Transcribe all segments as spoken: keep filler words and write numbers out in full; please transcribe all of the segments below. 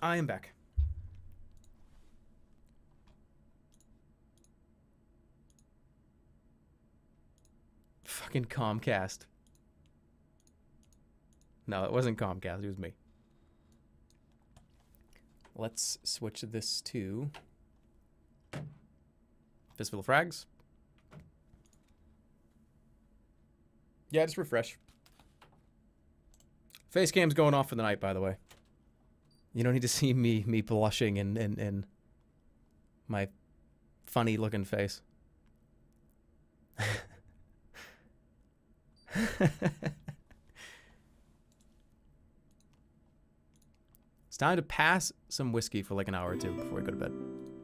I am back. Fucking Comcast. No, it wasn't Comcast. It was me. Let's switch this to Fistful of Frags. Yeah, just refresh. Face cam's going off for the night, by the way. You don't need to see me me blushing and and and my funny looking face. It's time to pass some whiskey for like an hour or two before we go to bed.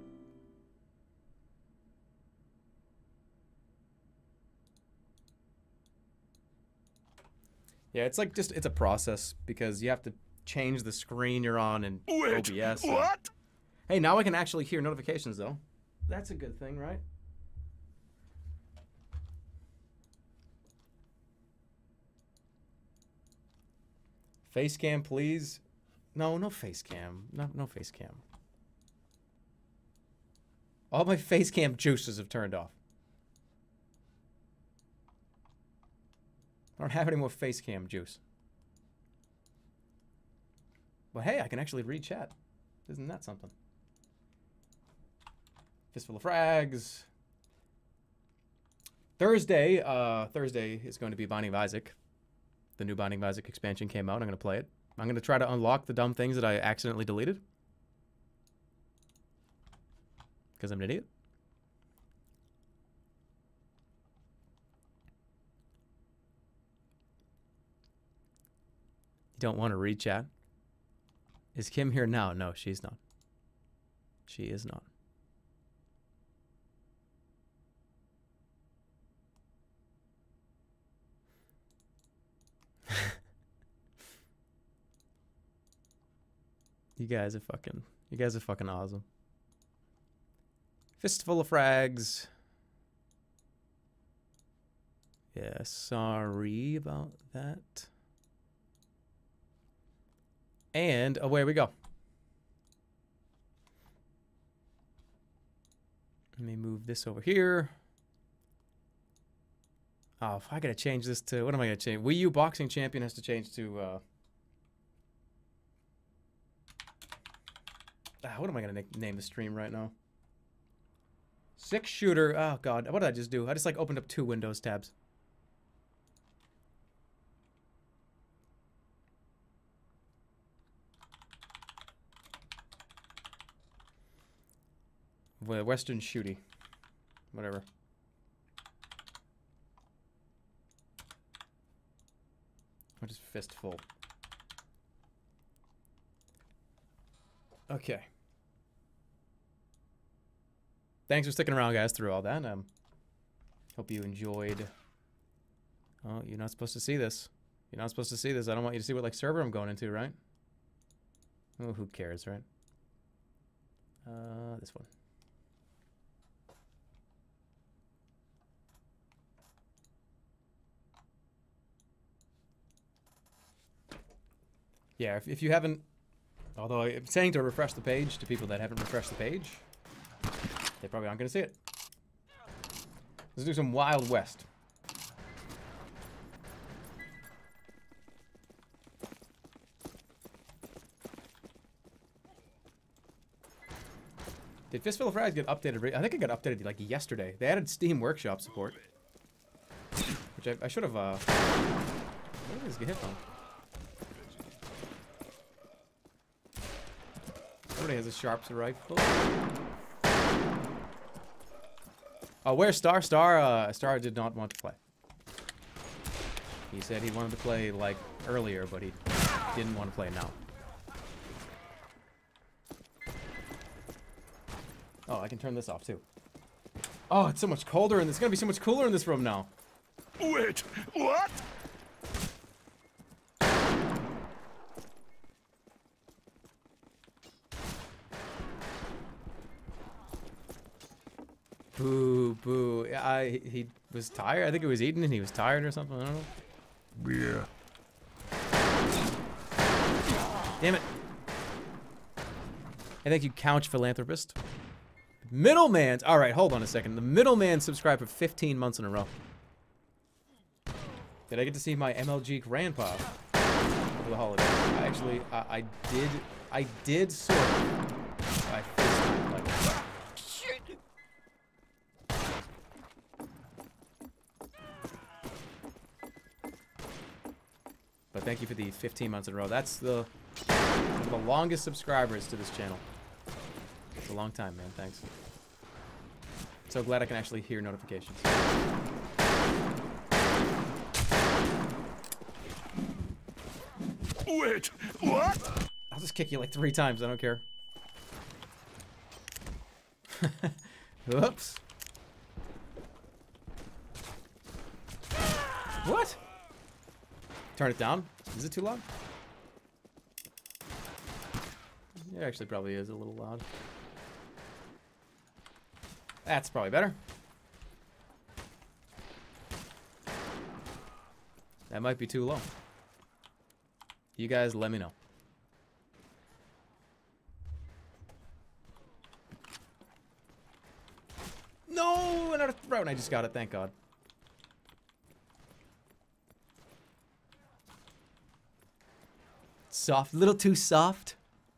Yeah, it's like just, it's a process because you have to change the screen you're on in Wait, O B S. what? And... Hey, now I can actually hear notifications though. That's a good thing, right? Face cam, please. No, no face cam. No, no face cam. All my face cam juices have turned off. I don't have any more face cam juice. But hey, I can actually read chat. Isn't that something? Fistful of Frags. Thursday, uh, Thursday is going to be Binding of Isaac. The new Binding of Isaac expansion came out. I'm going to play it. I'm going to try to unlock the dumb things that I accidentally deleted. Because I'm an idiot. You don't want to read chat? Is Kim here now? No, she's not. She is not. You guys are fucking, you guys are fucking awesome. Fistful of Frags. Yeah, sorry about that. And away we go. Let me move this over here. Oh, if I gotta change this to, what am I gonna change? Wii U Boxing Champion has to change to, uh, ah, what am I gonna na name the stream right now? Six shooter, oh god, what did I just do? I just like opened up two Windows tabs. Western shooty. Whatever. What is fistful? Okay. Thanks for sticking around, guys, through all that. Um, hope you enjoyed. Oh, you're not supposed to see this. You're not supposed to see this. I don't want you to see what like server I'm going into, right? Oh, who cares, right? Uh, this one. Yeah, if, if you haven't, although I'm saying to refresh the page to people that haven't refreshed the page, they probably aren't going to see it. Let's do some Wild West. Did Fistful of Frags get updated? I think it got updated like yesterday. They added Steam Workshop support, which I, I should have. Uh, what is the headphone? Everybody has a Sharps rifle. Oh, where's Star? Star, uh, Star did not want to play. He said he wanted to play like earlier, but he didn't want to play now. Oh, I can turn this off too. Oh, it's so much colder and it's gonna be so much cooler in this room now. Wait, what? Boo, boo. I, he was tired. I think he was eating and he was tired or something. I don't know. Yeah. Damn it. And thank you, Couch Philanthropist. Middleman's. All right, hold on a second. The Middleman subscribed for fifteen months in a row. Did I get to see my M L G grandpa over the holidays? I actually, I, I did, I did sort of. I FaceTimed like that. Shit! But thank you for the fifteen months in a row. That's the, one of the longest subscribers to this channel. It's a long time, man. Thanks. So glad I can actually hear notifications. Wait, what? I'll just kick you like three times. I don't care. Whoops. What? Turn it down? Is it too loud? It actually probably is a little loud. That's probably better. That might be too low. You guys let me know. No, another throw, and I just got it, thank God. Soft, a little too soft.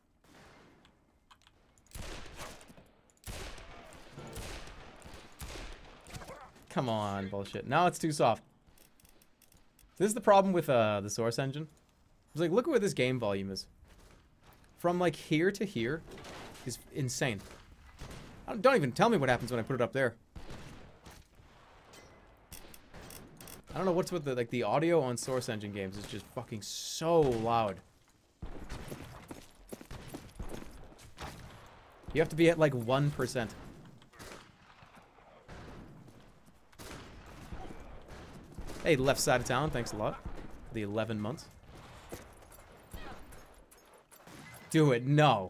Come on, bullshit. Now it's too soft. This is the problem with uh, the Source engine. It's like, look at what this game volume is. From like here to here is insane. I don't, don't even tell me what happens when I put it up there. I don't know what's with the like the audio on Source engine games is just fucking so loud. You have to be at like one percent. Hey, left side of town, thanks a lot for the eleven months. Do it, no.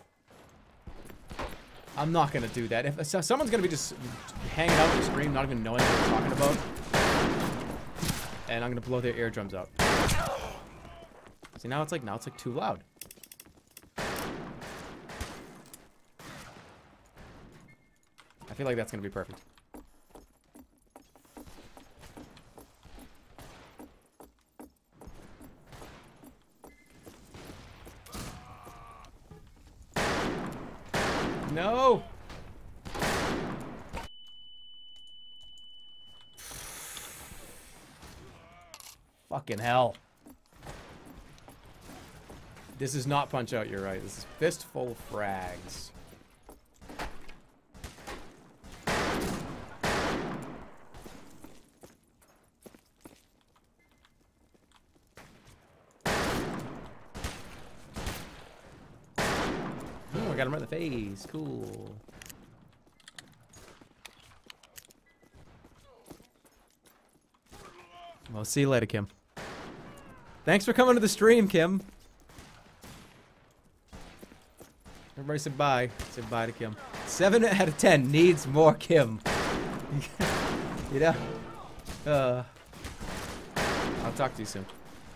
I'm not gonna do that. If so, someone's gonna be just hanging out in the stream, not even knowing what we're talking about, and I'm gonna blow their eardrums out. See, now it's like now it's like too loud. I feel like that's gonna be perfect. No! Fucking hell. This is not Punch Out, you're right. This is Fistful of Frags. I got him right in the face. Cool. Well, see you later, Kim. Thanks for coming to the stream, Kim. Everybody say bye. Say bye to Kim. Seven out of ten needs more Kim. You know? Uh, I'll talk to you soon.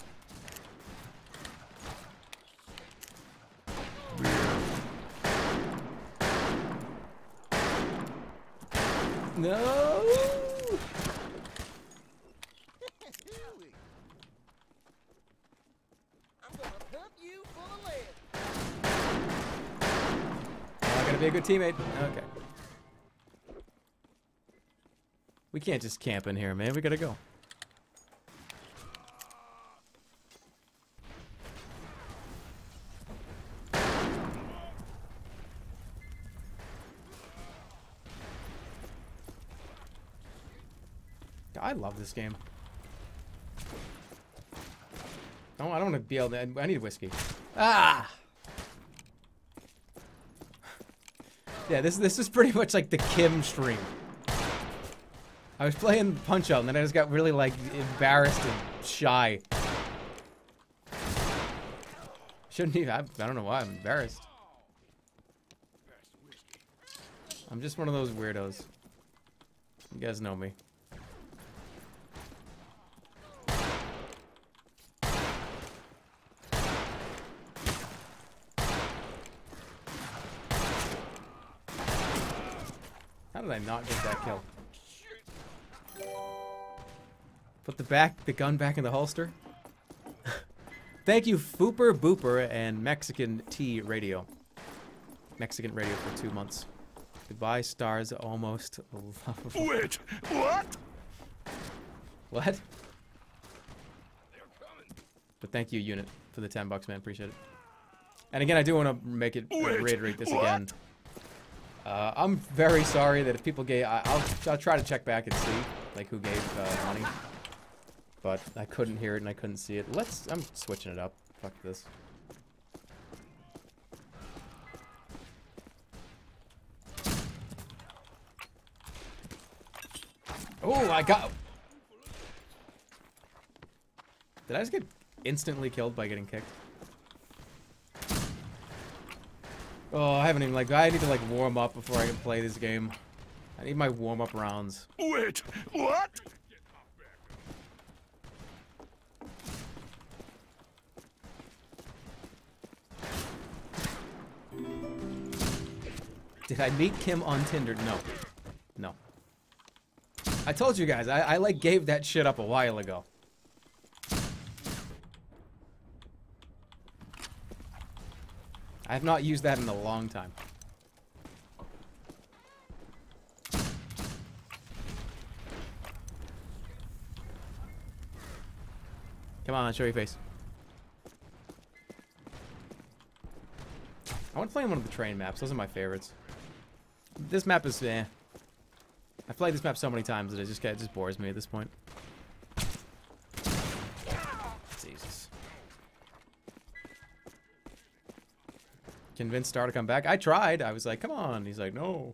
No! I'm gonna pump you full of lead. Not gonna be a good teammate. Okay. We can't just camp in here, man. We gotta go. I love this game. No, I don't want to be able to. I need whiskey. Ah! Yeah, this this is pretty much like the Kim stream. I was playing Punch Out and then I just got really like embarrassed and shy. Shouldn't even. I, I don't know why I'm embarrassed. I'm just one of those weirdos. You guys know me. How did I not get that kill? Put the back, the gun back in the holster. Thank you, Fooper Booper and Mexican T Radio. Mexican Radio for two months. Goodbye, stars. Almost lovable. Wait, what? What? But thank you, Unit, for the ten bucks, man. Appreciate it. And again, I do want to make it uh, Wait, reiterate this what? again. Uh, I'm very sorry that if people gave, I, I'll, I'll try to check back and see, like, who gave uh, money. But I couldn't hear it and I couldn't see it. Let's, I'm switching it up. Fuck this. Oh, I got... Did I just get instantly killed by getting kicked? Oh, I haven't even, like, I need to, like, warm up before I can play this game. I need my warm-up rounds. Wait, what? Did I meet Kim on Tinder? No. No. I told you guys, I, I like gave that shit up a while ago. I have not used that in a long time. Come on, show your face. I want to play on one of the train maps. Those are my favorites. This map is, eh. I've played this map so many times that it just, it just bores me at this point. Jesus. Convinced Star to come back. I tried. I was like, come on. He's like, no.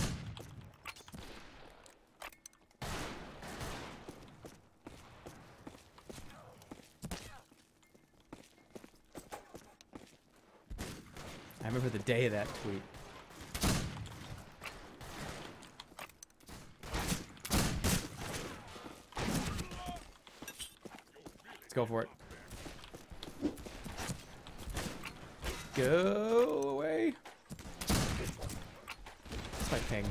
I remember the day of that tweet. Let's go for it. Go away. What's my ping?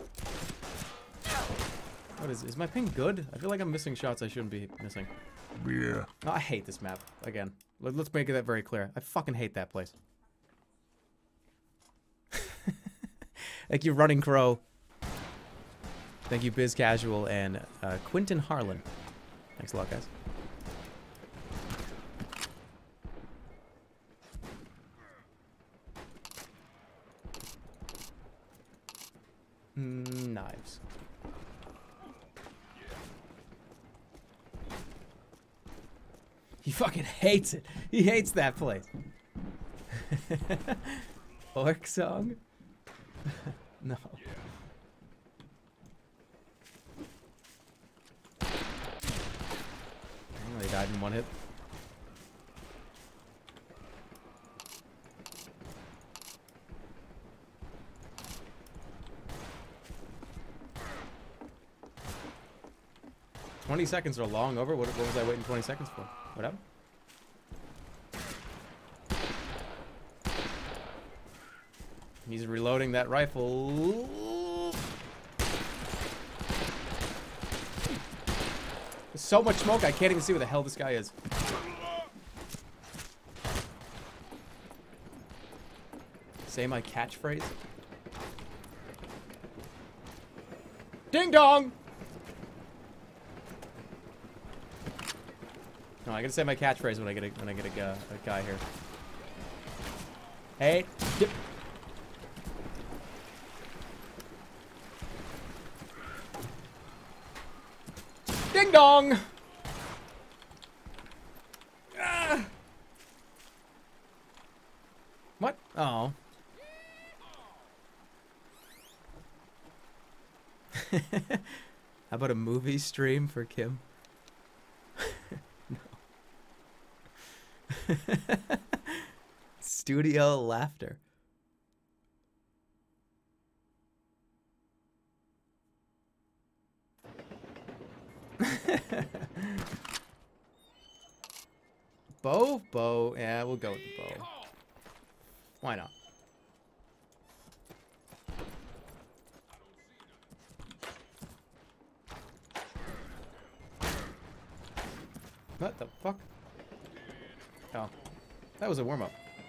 What is is my ping good? I feel like I'm missing shots I shouldn't be missing. Yeah. Oh, I hate this map. Again. Let, let's make that very clear. I fucking hate that place. Thank you, Running Crow. Thank you, Biz Casual and uh, Quentin Harlan. Thanks a lot, guys. Mm, knives. He fucking hates it. He hates that place. Orc song? No. I only died in one hit. Twenty seconds are long over. What, what was I waiting twenty seconds for? What happened? He's reloading that rifle. There's so much smoke, I can't even see where the hell this guy is. Say my catchphrase. Ding dong! No, I gotta say my catchphrase when I get a when I get a, uh, a guy here. Hey, dip. Ding dong! Ah. What? Oh. How about a movie stream for Kim? No. Studio laughter. Bow? Bow. Yeah, we'll go with the bow. Why not? What the fuck? Oh. That was a warm-up.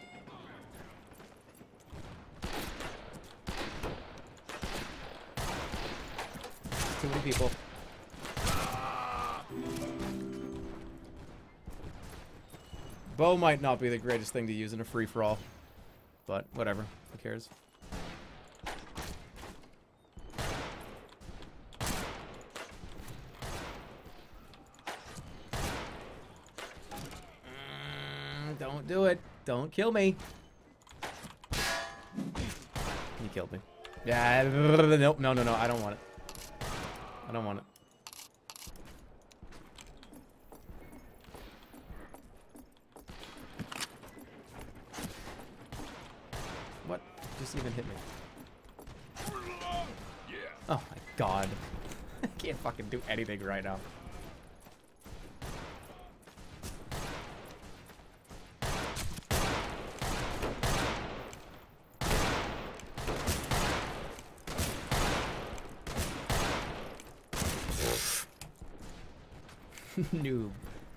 Too many people. Bow might not be the greatest thing to use in a free-for-all. But, whatever. Who cares? Mm, don't do it. Don't kill me. You killed me. Yeah, nope, no, no, no. I don't want it. I don't want it. What just even hit me? Oh my god. I can't fucking do anything right now. Noob.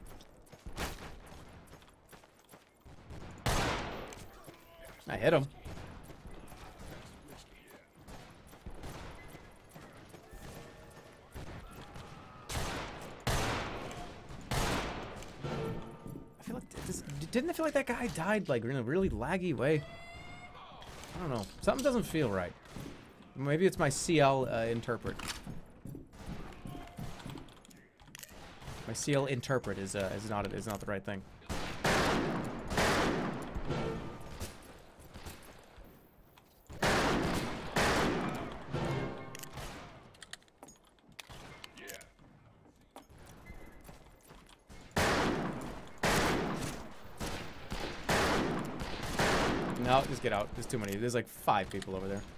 I hit him. I feel like this, didn't I feel like that guy died like in a really laggy way? I don't know. Something doesn't feel right. Maybe it's my C L uh, interpret. My C L interpret is uh, is not is not the right thing. No, just get out. There's too many. There's like five people over there.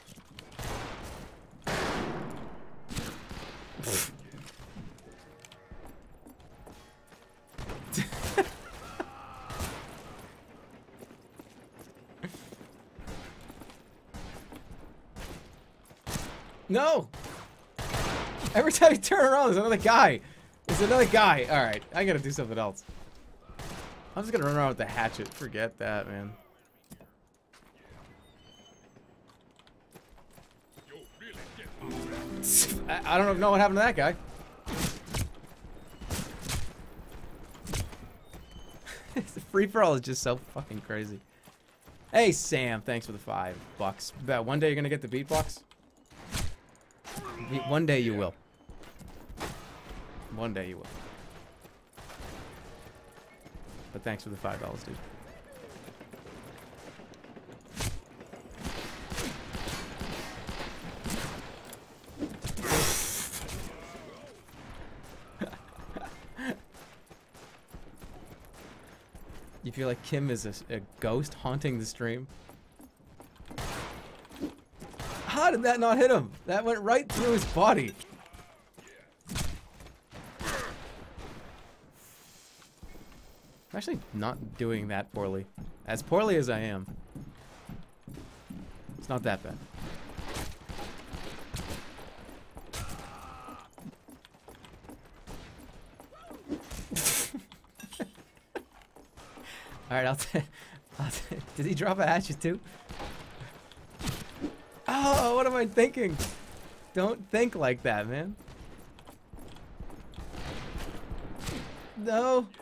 No! Every time you turn around, there's another guy. There's another guy. All right, I gotta do something else. I'm just gonna run around with the hatchet. Forget that, man. I, I don't know what happened to that guy. The free-for-all is just so fucking crazy. Hey, Sam, thanks for the five bucks. Bet one day you're gonna get the beatbox. One day you will. One day you will. But thanks for the five dollars, dude. You feel like Kim is a, a ghost haunting the stream? How did that not hit him? That went right through his body. I'm actually not doing that poorly. As poorly as I am. It's not that bad. Alright, I'll take... Did he drop a hatchet too? Oh, what am I thinking? Don't think like that, man. No.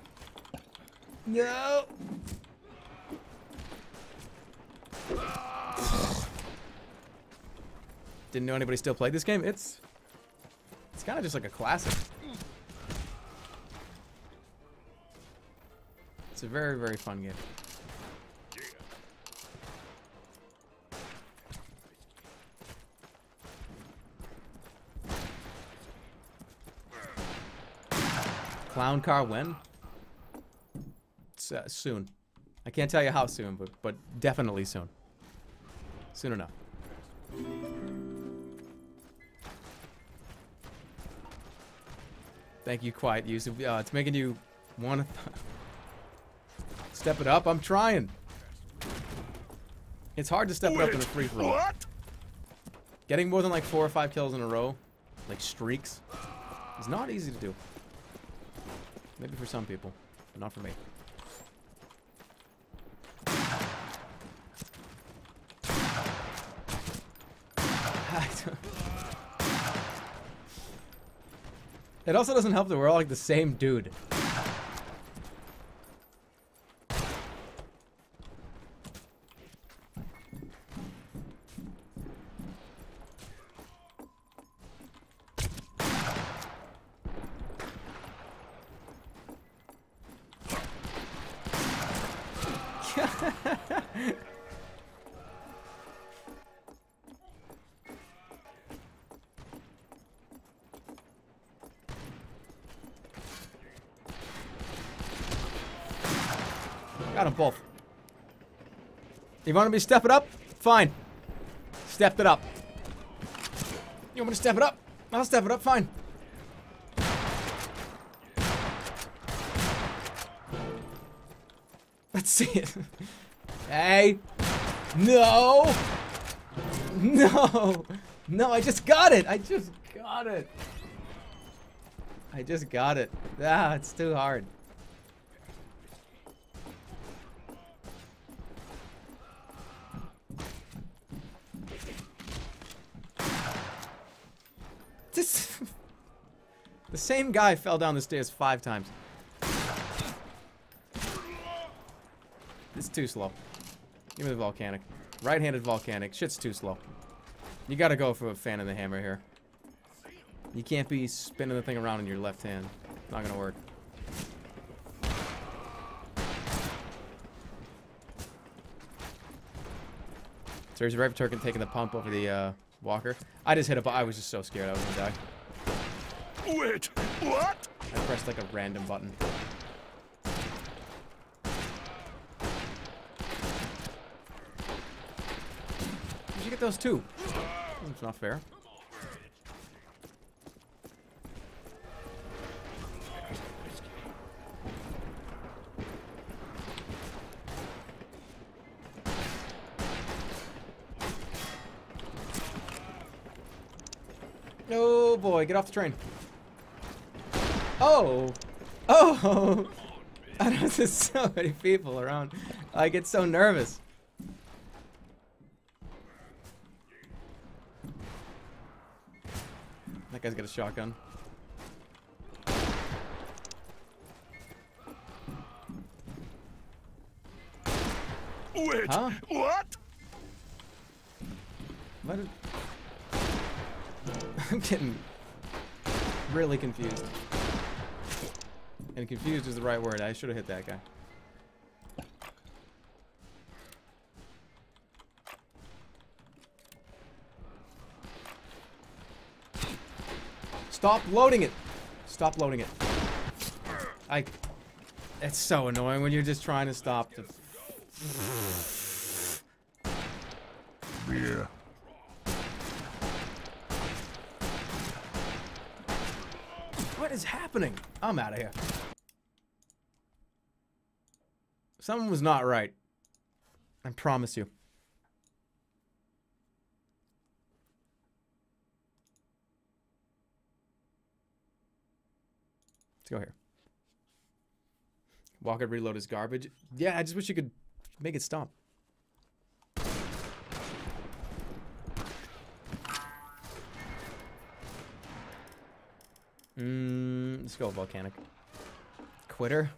No. Didn't know anybody still played this game. It's it's kind of just like a classic. It's a very, very fun game. Clown car when? It's, uh, soon. I can't tell you how soon, but but definitely soon. Soon enough. Thank you, Quiet Yusuf. Uh, it's making you want to step it up. I'm trying. It's hard to step it up in a free for all. What? Getting more than like four or five kills in a row, like streaks, is not easy to do. Maybe for some people, but not for me. It also doesn't help that we're all like the same dude. Got them both. You want me to step it up? Fine. Stepped it up. You want me to step it up? I'll step it up, fine. Let's see it. Hey. No. No. No, I just got it. I just got it. I just got it. Ah, it's too hard. This, the same guy fell down the stairs five times. It's too slow. Give me the volcanic. Right-handed volcanic. Shit's too slow. You gotta go for a fan of the hammer here. You can't be spinning the thing around in your left hand. Not gonna work. So here's Rev Turkin taking the pump over the uh, walker. I just hit a bu- I was just so scared I was gonna die. Wait, what? I pressed like a random button. Did you get those two? It's not fair. Oh boy, get off the train. Oh! Oh! I don't know, there's so many people around. I get so nervous. That guy's got a shotgun. Wait, Huh? what? What did... I'm getting really confused. And confused is the right word. I should have hit that guy. Stop loading it. Stop loading it. I... It's so annoying when you're just trying to stop the... Yeah. What is happening? I'm out of here. Something was not right. I promise you. Let's go here. Walker reload is garbage. Yeah, I just wish you could make it stop. Mm, let's go volcanic. Quitter.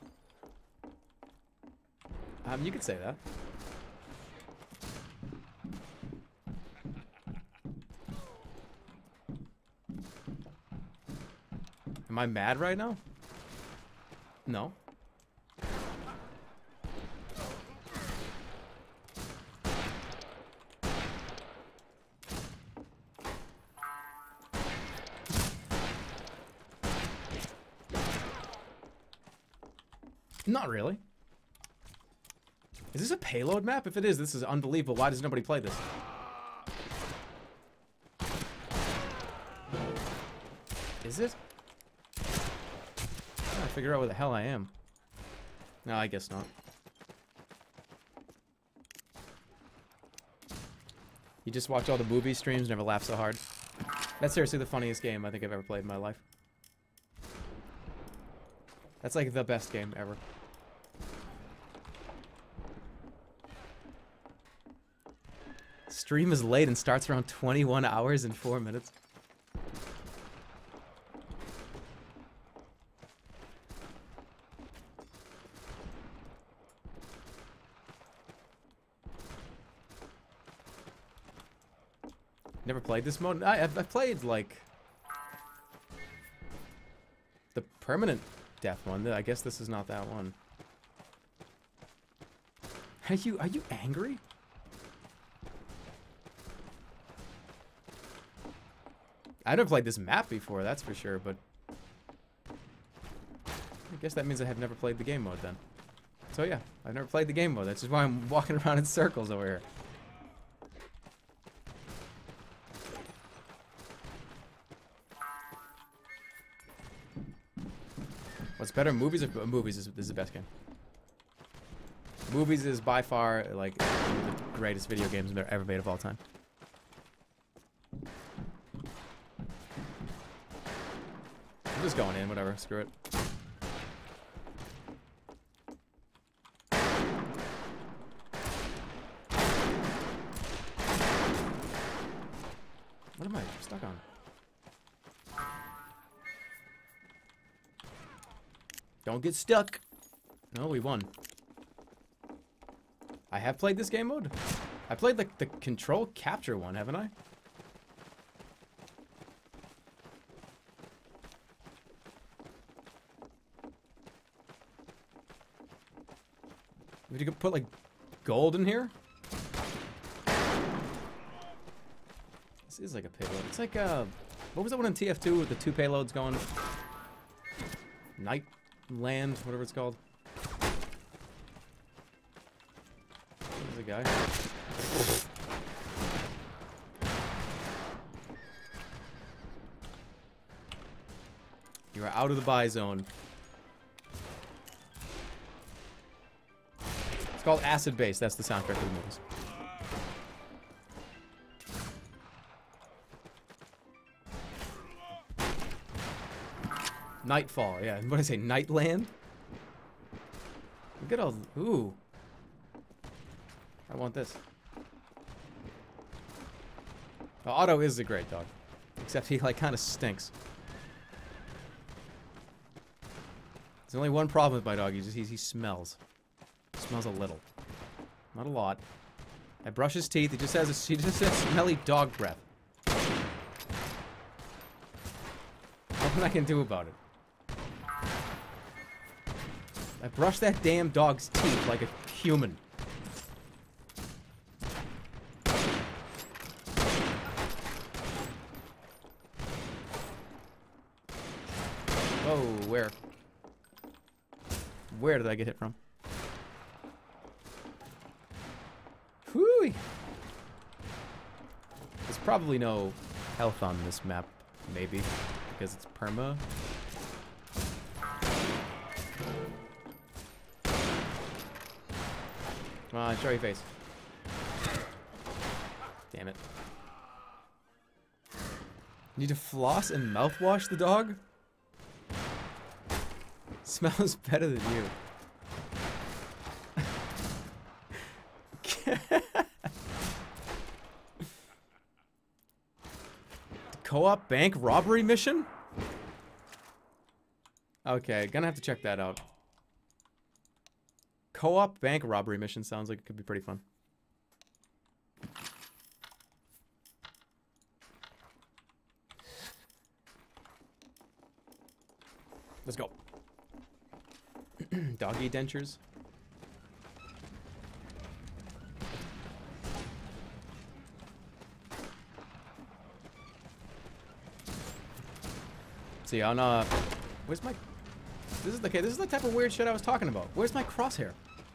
Um, you could say that. Am I mad right now? No. Not really. Is this a payload map? If it is, this is unbelievable. Why does nobody play this? Is it? I'm trying to figure out where the hell I am. No, I guess not. You just watch all the movie streams, never laugh so hard. That's seriously the funniest game I think I've ever played in my life. That's like the best game ever. Stream is late and starts around twenty-one hours and four minutes. Never played this mode. I, I've, I've played like the permanent death one. I guess this is not that one. Are you are you angry? I've never played this map before, that's for sure, but I guess that means I have never played the game mode then. So yeah, I've never played the game mode. That's just why I'm walking around in circles over here. What's better, movies or movies is, is the best game. Movies is by far like one of the greatest video games that are ever made of all time. I'm just going in, whatever, screw it. What am I stuck on? Don't get stuck. No, we won. I have played this game mode. I played like the control capture one, haven't I? Would you put like gold in here? This is like a payload. It's like uh, what was that one in T F two with the two payloads going? Night Land, whatever it's called. There's a guy. You are out of the buy zone. It's called Acid Base. That's the soundtrack of the movies. Nightfall, yeah. What did I say? Nightland? Look at all. Ooh. I want this. Well, Otto is a great dog. Except he, like, kind of stinks. There's only one problem with my dog. He just he, he smells. He smells a little. Not a lot. I brush his teeth. He just has a, he just has smelly dog breath. Nothing I can do about it. I brush that damn dog's teeth like a human. Oh, where? Where did I get hit from? Whoo! There's probably no health on this map, maybe, because it's perma. Come on, show your face. Damn it. Need to floss and mouthwash the dog? Smells better than you. Co-op bank robbery mission? Okay, gonna have to check that out. Co-op bank robbery mission sounds like it could be pretty fun. Let's go. Doggy dentures. See, on uh, where's my? This is the okay. This is the type of weird shit I was talking about. Where's my crosshair?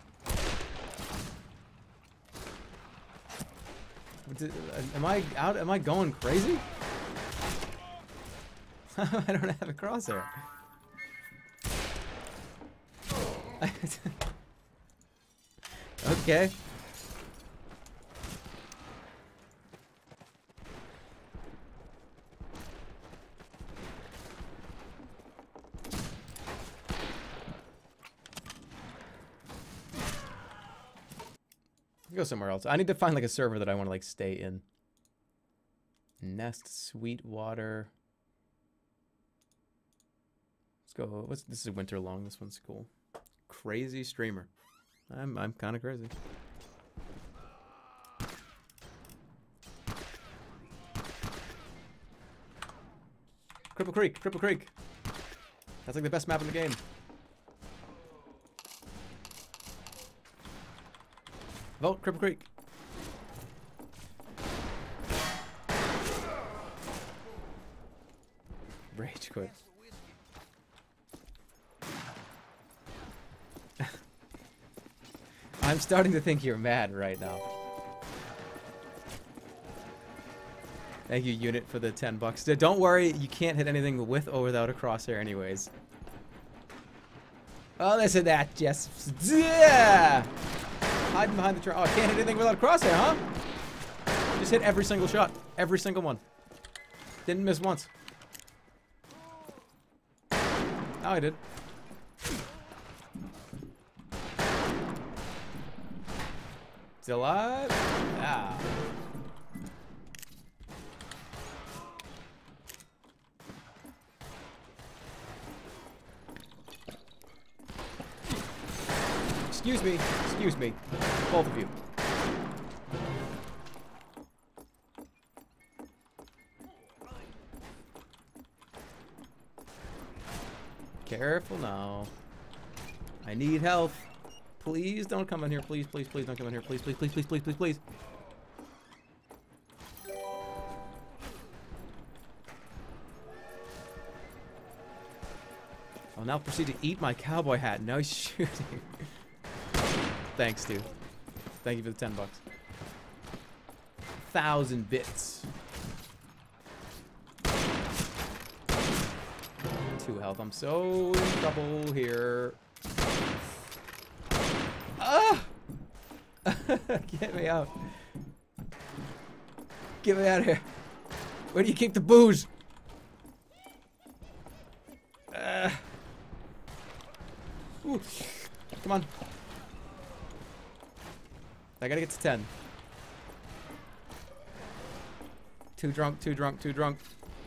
Am I out? Am I going crazy? I don't have a crosshair. Okay. Go somewhere else. I need to find like a server that I want to like stay in. Nest, Sweetwater. Let's go. What's this is winter long. This one's cool. Crazy streamer. I'm I'm kind of crazy. Cripple Creek, Cripple Creek. That's like the best map in the game. Vote Cripple Creek. Rage quit. I'm starting to think you're mad right now. Thank you, Unit, for the ten bucks. Don't worry, you can't hit anything with or without a crosshair anyways. Oh, listen to that, Jess. Yeah! Hiding behind the tree. Oh, I can't hit anything without a crosshair, huh? Just hit every single shot. Every single one. Didn't miss once. Oh, I did. Still alive? Ah. Excuse me. Excuse me. Both of you. Careful now. I need health. Please don't come in here. Please, please, please don't come in here. Please, please, please, please, please, please, please. I'll now proceed to eat my cowboy hat. No shooting. Thanks, dude. Thank you for the ten bucks. Thousand bits. Two health. I'm so in trouble here. Ah! Get me out. Get me out of here. Where do you keep the booze? Uh. Ooh. Come on. I gotta get to ten. Too drunk, too drunk, too drunk.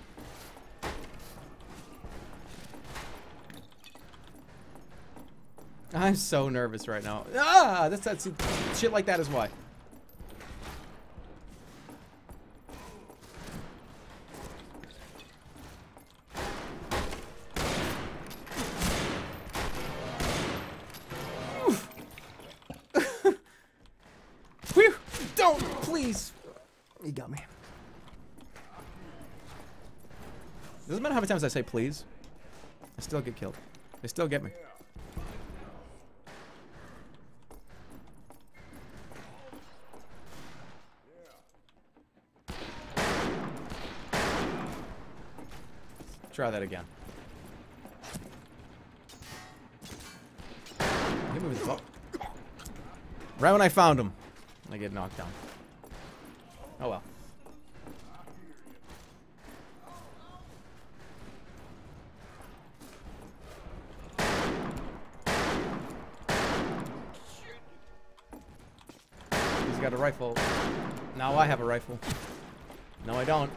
I'm so nervous right now. Ah, that's that's shit like that is why. Whew! Don't, please. You got me. Doesn't matter how many times I say please. I still get killed. They still get me. Try that again. Hit me with the ball. Right when I found him, I get knocked down. Oh well. He's got a rifle. Now I have a rifle. No, I don't.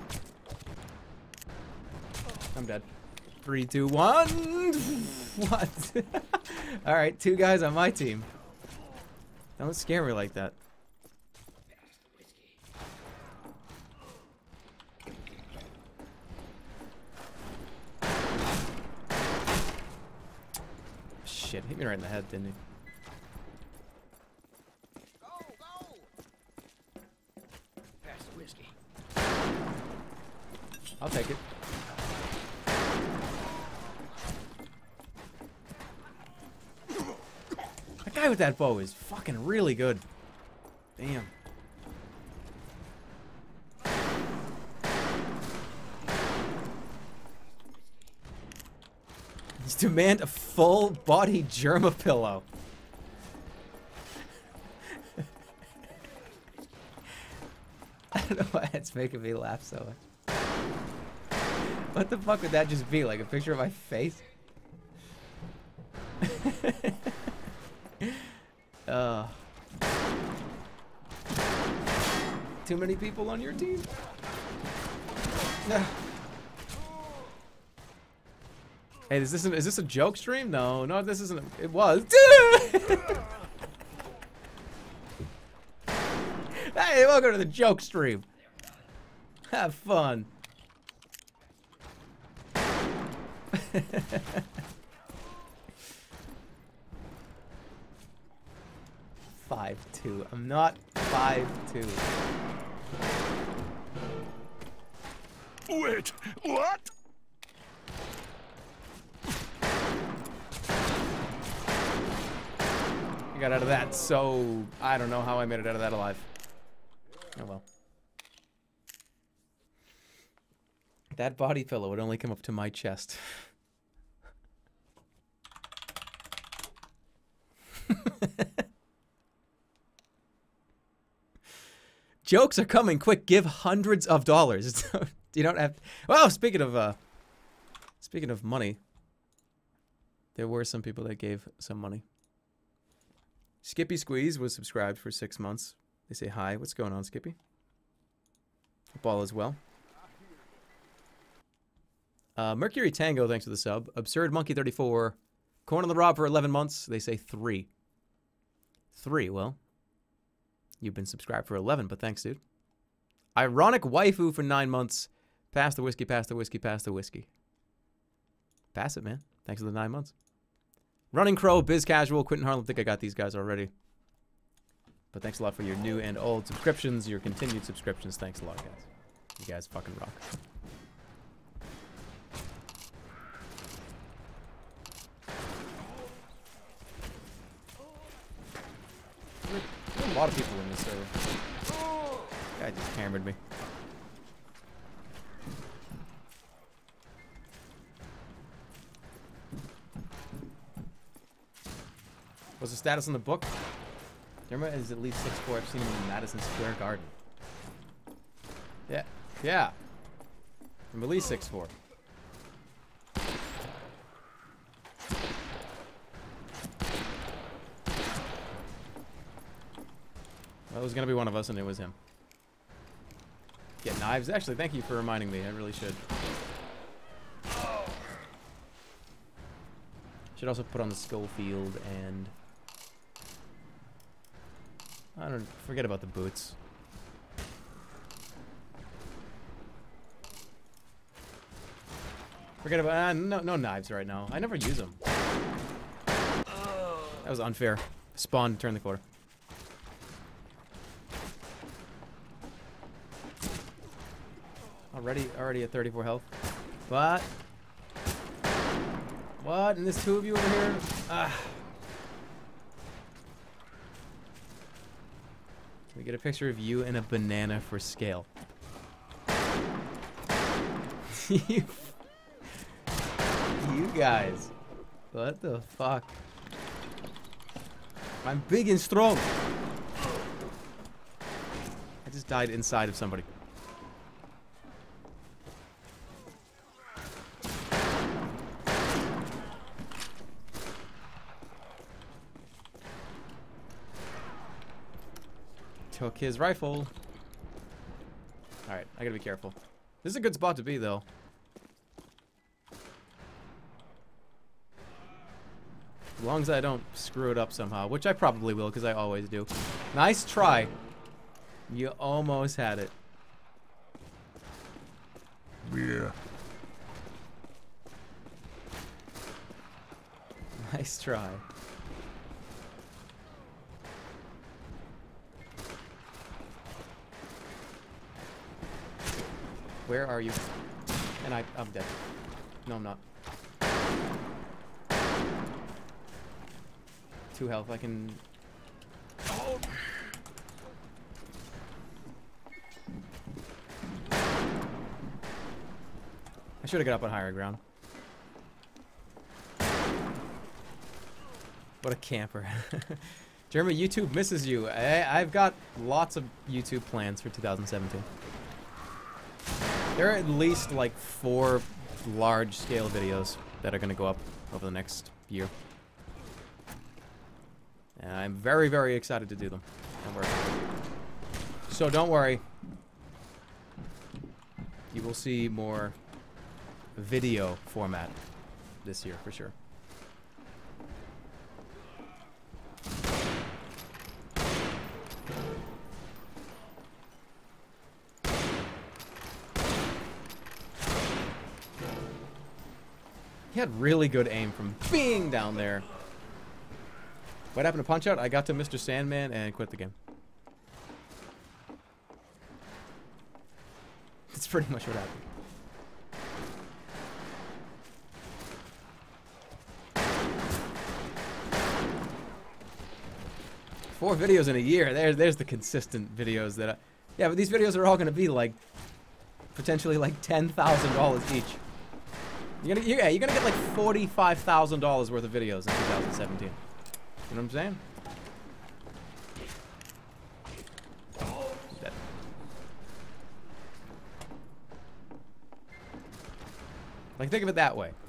I'm dead. Three, two, one. What? All right, two guys on my team. Don't scare me like that. Shit, hit me right in the head, didn't he? I'll take it. That guy with that bow is fucking really good. Damn. He's demand a full body Germa pillow. I don't know why it's making me laugh so much. What the fuck would that just be? Like a picture of my face? uh. too many people on your team? Hey, is this, an, is this a joke stream? No, no, this isn't. A, it was. Hey, welcome to the joke stream. Have fun. Five two. I'm not five two. Wait, what? I got out of that, so I don't know how I made it out of that alive. Oh well. That body pillow would only come up to my chest. Jokes are coming quick. Give hundreds of dollars. You don't have. Well, speaking of uh, speaking of money, there were some people that gave some money. Skippy Squeeze was subscribed for six months. They say hi. What's going on, Skippy? Hope all is well. Uh, Mercury Tango, thanks for the sub. Absurd Monkey thirty-four. Corn on the Rob for eleven months. They say three. Three, well. You've been subscribed for eleven, but thanks, dude. Ironic Waifu for nine months. Pass the whiskey, pass the whiskey, pass the whiskey. Pass it, man. Thanks for the nine months. Running Crow, Biz Casual, Quentin Harlan. I think I got these guys already. But thanks a lot for your new and old subscriptions, your continued subscriptions. Thanks a lot, guys. You guys fucking rock. There's a lot of people in this server. Guy just hammered me. What's the status on the book? Dermot is at least six foot four. I've seen him in Madison Square Garden. Yeah. Yeah. I'm at least six foot four. Well, it was going to be one of us, and it was him. Get knives. Actually, thank you for reminding me. I really should. Should also put on the Schofield and... I don't... Forget about the boots. Forget about... Uh, no, no knives right now. I never use them. That was unfair. Spawn, turn the corner. Already, already at thirty-four health. What? What? And there's two of you over here? Ah. Can we get a picture of you and a banana for scale? you, you guys. What the fuck? I'm big and strong. I just died inside of somebody. Took his rifle. Alright, I gotta be careful. This is a good spot to be, though. As long as I don't screw it up somehow, which I probably will, because I always do. Nice try. You almost had it. Yeah. Nice try. Where are you? And I, I'm dead. No, I'm not. Two health. I can. Oh. I should have got up on higher ground. What a camper. Jeremy, YouTube misses you. I, I've got lots of YouTube plans for two thousand seventeen. There are at least like four large-scale videos that are going to go up over the next year. And I'm very, very excited to do them. And we're So don't worry. You will see more video format this year for sure. He had really good aim from being down there. What happened to Punch Out? I got to Mister Sandman and quit the game. That's pretty much what happened. Four videos in a year. There's there's the consistent videos that I, yeah, but these videos are all gonna be like potentially like ten thousand dollars each. You're gonna yeah, you're gonna get like forty-five thousand dollars worth of videos in two thousand seventeen. You know what I'm saying? Dead. Like think of it that way.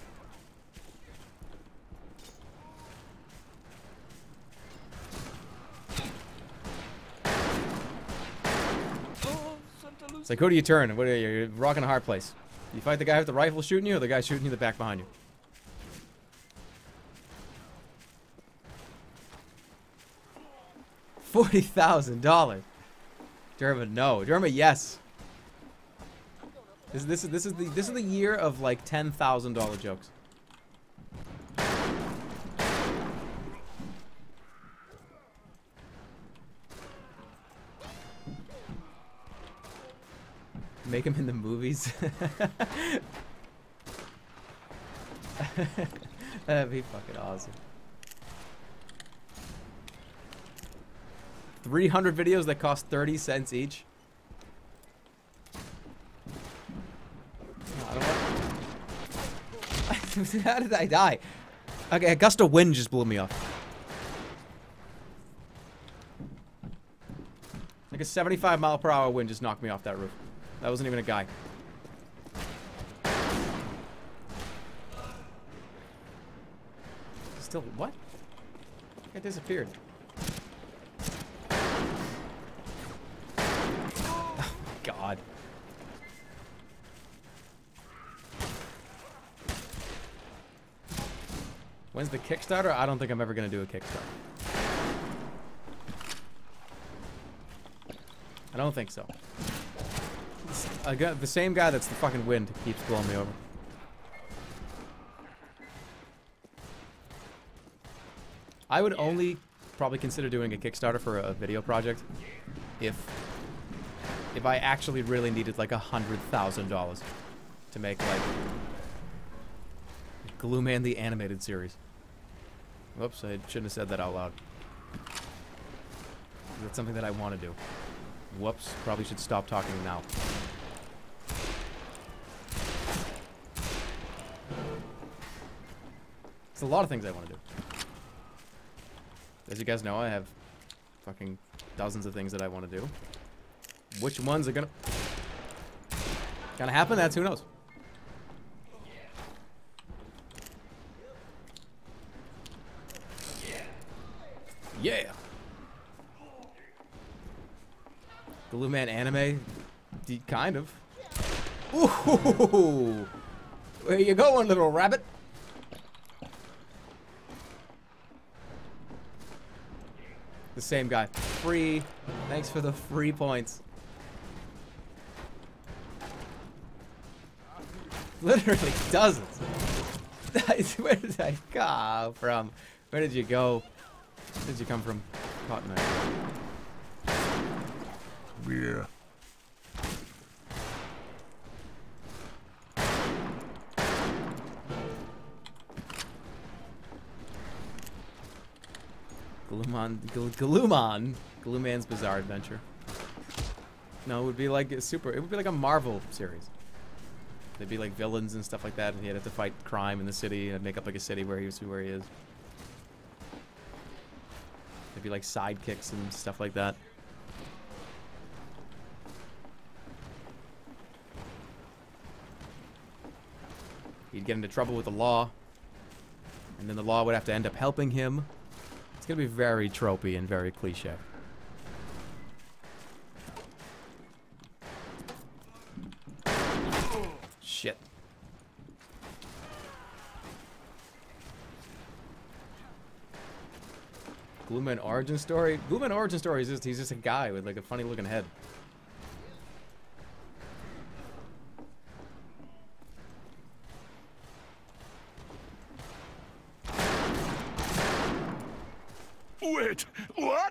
It's like, who do you turn? What are you? You're rocking a hard place. You fight the guy with the rifle shooting you, or the guy shooting you in the back behind you? Forty thousand dollars. Derma, no. Derma, yes. This, this is this is the this is the year of like ten thousand dollar jokes. Make him in the movies. That'd be fucking awesome. three hundred videos that cost thirty cents each. No, I don't want... How did I die? Okay, a gust of wind just blew me off. Like a seventy-five mile per hour wind just knocked me off that roof. That wasn't even a guy. Still, what? It disappeared. Oh, God. When's the Kickstarter? I don't think I'm ever going to do a Kickstarter. I don't think so. I got the same guy that's the fucking wind keeps blowing me over. I would only probably consider doing a Kickstarter for a video project if if I actually really needed like a hundred thousand dollars to make like Glue-Man the animated series. Whoops, I shouldn't have said that out loud. That's something that I want to do. Whoops, probably should stop talking now. It's a lot of things I want to do. As you guys know, I have fucking dozens of things that I want to do. Which ones are gonna gonna happen? That's who knows. Yeah. Glue-Man anime, D kind of. Ooh, where you going, little rabbit? The same guy. Free. Thanks for the free points. Literally dozens. Where did I come from? Where did you go? Where did you come from? Cotton Eye. Yeah. Glue-Man, Glue-Man, Glue-Man's Bizarre Adventure. No, it would be like a super. It would be like a Marvel series. There'd be like villains and stuff like that, and he'd have to fight crime in the city and make up like a city where he was, where he is. There'd be like sidekicks and stuff like that. He'd get into trouble with the law, and then the law would have to end up helping him. It's gonna be very tropey and very cliche. Shit. Gloomman origin story? Gloomman origin story is just, he's just a guy with like a funny looking head. Wait, what?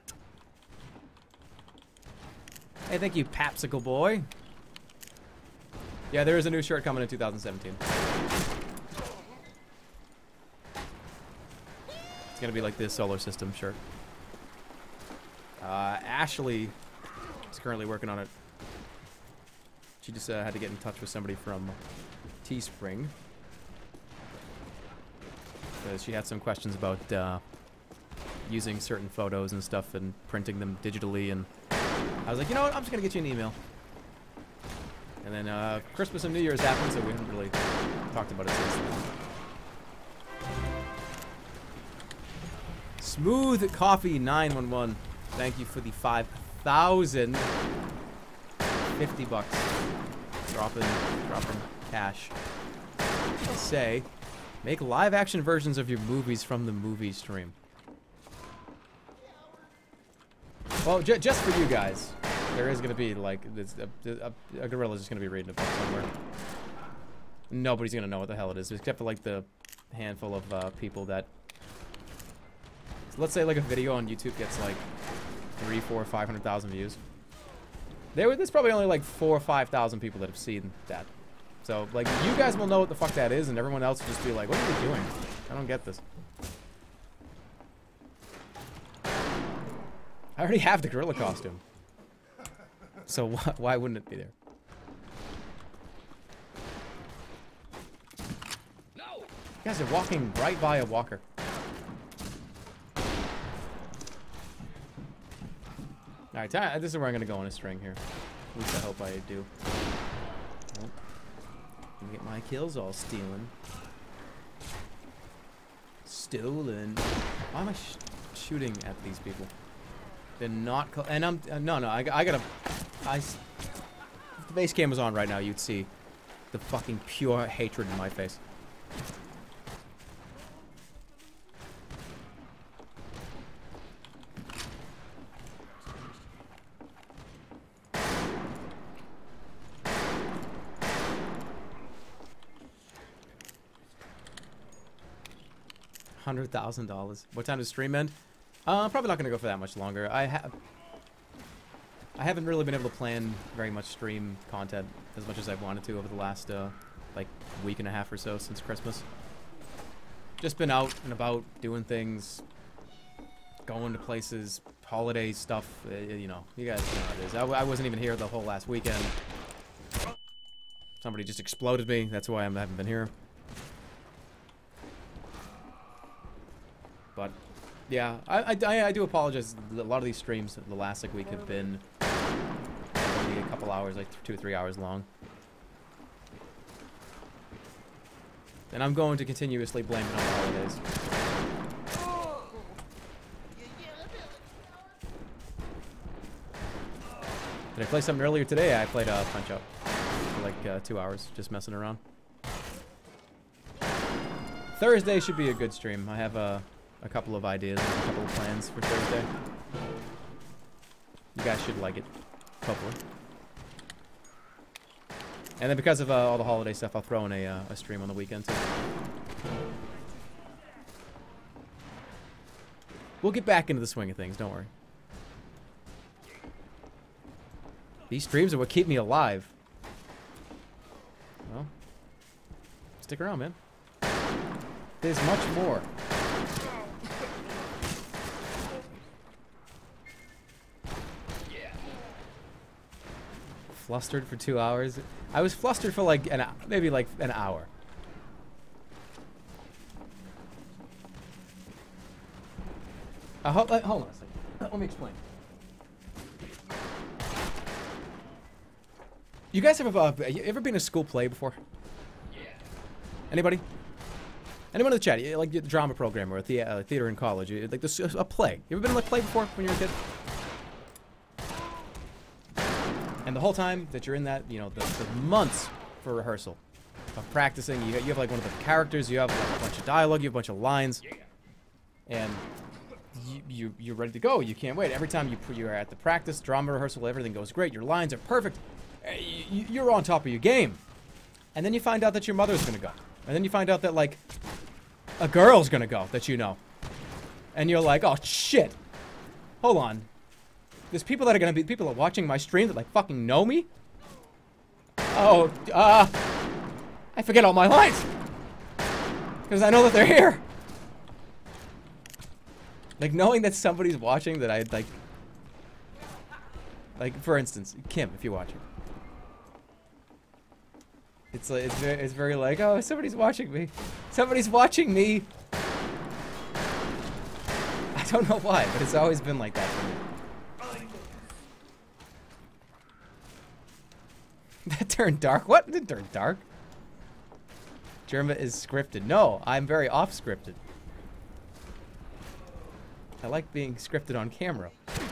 Hey, thank you, Papsicle Boy. Yeah, there is a new shirt coming in two thousand seventeen. It's gonna be like this Solar System shirt. Uh, Ashley is currently working on it. She just uh, had to get in touch with somebody from Teespring because she had some questions about uh, using certain photos and stuff and printing them digitally, and I was like, you know what, I'm just gonna get you an email. And then uh, Christmas and New Year's happened, so we haven't really talked about it since then. Smooth Coffee nine one one. Thank you for the five thousand fifty bucks. Dropping, dropping cash. They say, make live action versions of your movies from the movie stream. Well, j just for you guys, there is gonna be like this, a, a, a gorilla's just gonna be reading a book somewhere. Nobody's gonna know what the hell it is, except for like the handful of uh, people that. So let's say like a video on YouTube gets like three, four, five hundred thousand views. There, there's probably only like four or five thousand people that have seen that. So like you guys will know what the fuck that is, and everyone else will just be like, "What are you doing? I don't get this." I already have the gorilla costume, so wh why wouldn't it be there? No. You guys are walking right by a walker. Alright, this is where I'm gonna go on a string here. At least I hope I do. Nope. Gonna get my kills all stealing. Stolen. Why am I sh shooting at these people? They're not. And I'm. Uh, no, no. I, I gotta. I. If the base cam was on right now, you'd see the fucking pure hatred in my face. Hundred thousand dollars. What time does stream end? Uh, probably not gonna go for that much longer. I have. I haven't really been able to plan very much stream content as much as I've wanted to over the last uh, like week and a half or so since Christmas. Just been out and about doing things, going to places, holiday stuff. Uh, you know, you guys know how it is. I, I wasn't even here the whole last weekend. Somebody just exploded me. That's why I haven't been here. But yeah, I, I, I do apologize. A lot of these streams the last like week have been only a couple hours, like two or three hours long. And I'm going to continuously blame it on the holidays. Did I play something earlier today? I played uh, Punch Out for like uh, two hours, just messing around. Thursday should be a good stream. I have a. Uh, A couple of ideas and a couple of plans for Thursday. You guys should like it, hopefully. And then because of uh, all the holiday stuff, I'll throw in a, uh, a stream on the weekend too. We'll get back into the swing of things, don't worry. These streams are what keep me alive. Well, stick around, man. There's much more. Flustered for two hours. I was flustered for like an maybe like an hour. Uh, hold, uh, hold on a second. Let me explain. You guys have uh, you ever been to school play before? Yeah. Anybody? Anyone in the chat? Like the drama program or a the uh, theater in college? Like this a play? You ever been to a play before when you were a kid? And the whole time that you're in that, you know, the, the months for rehearsal, of practicing. You, you have like one of the characters. You have like, a bunch of dialogue. You have a bunch of lines. And you, you, you're ready to go. You can't wait. Every time you, you're at the practice, drama rehearsal, everything goes great. Your lines are perfect. You, you're on top of your game. And then you find out that your mother's going to go. And then you find out that, like, a girl's going to go that you know. And you're like, oh, shit. Hold on. There's people that are going to be, people are watching my stream that, like, fucking know me? Oh, uh, I forget all my lines. Because I know that they're here. Like, knowing that somebody's watching that I'd, like, like, for instance, Kim, if you're watching. It's like, it's very, it's very like, oh, somebody's watching me. Somebody's watching me. I don't know why, but it's always been like that for me. That turned dark? What? It didn't turn dark. Germa is scripted. No, I'm very off-scripted. I like being scripted on camera.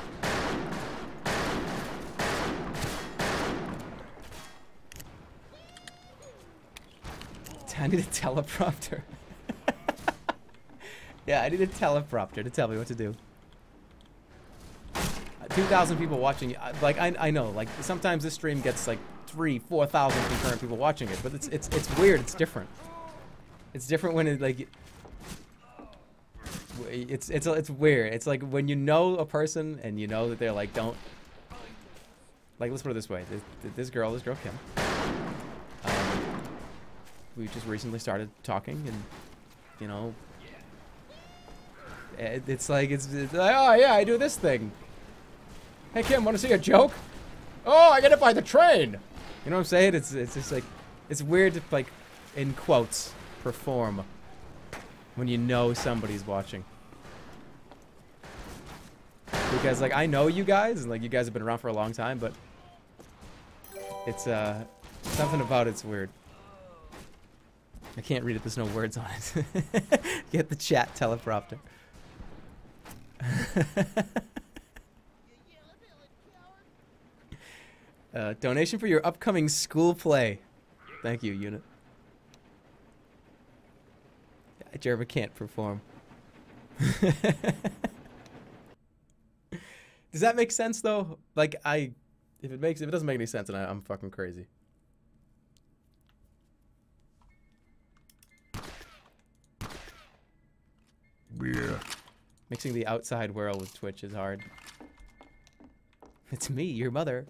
I need a teleprompter. Yeah, I need a teleprompter to tell me what to do. Uh, two thousand people watching. Like, I, I know, like, sometimes this stream gets, like, three, four thousand concurrent people watching it. But it's, it's, it's weird. It's different. It's different when it, like... It's, it's, it's weird. It's like when you know a person and you know that they're, like, don't... Like, let's put it this way. This, this girl, this girl, Kim. We just recently started talking, and you know, it, it's like it's, it's like, oh yeah, I do this thing. Hey Kim, want to see a joke? Oh, I get it by the train. You know what I'm saying? It's it's just like it's weird to, like, in quotes, perform when you know somebody's watching. Because like I know you guys, and like you guys have been around for a long time, but it's uh something about it's weird. I can't read it, there's no words on it. Get the chat teleprompter. uh, donation for your upcoming school play. Thank you, Unit. Yeah, Jerva can't perform. Does that make sense, though? Like, I... If it makes... If it doesn't make any sense, then I, I'm fucking crazy. Yeah. Mixing the outside world with Twitch is hard. It's me, your mother.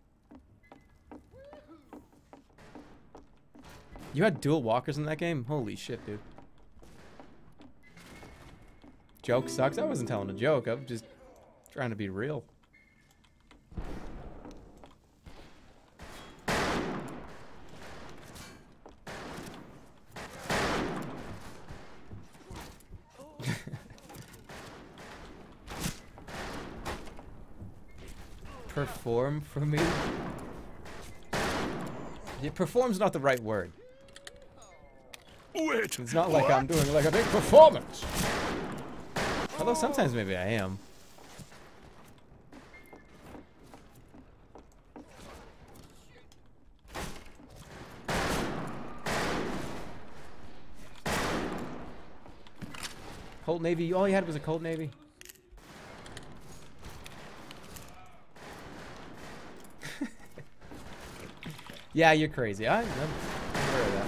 You had dual walkers in that game? Holy shit, dude. Joke sucks? I wasn't telling a joke. I'm just trying to be real. Perform for me? Yeah, perform's not the right word. Wait. It's not like what? I'm doing like a big performance. Although sometimes maybe I am. Cold Navy, all you had was a Cold Navy? Yeah, you're crazy. I, I'm aware of that.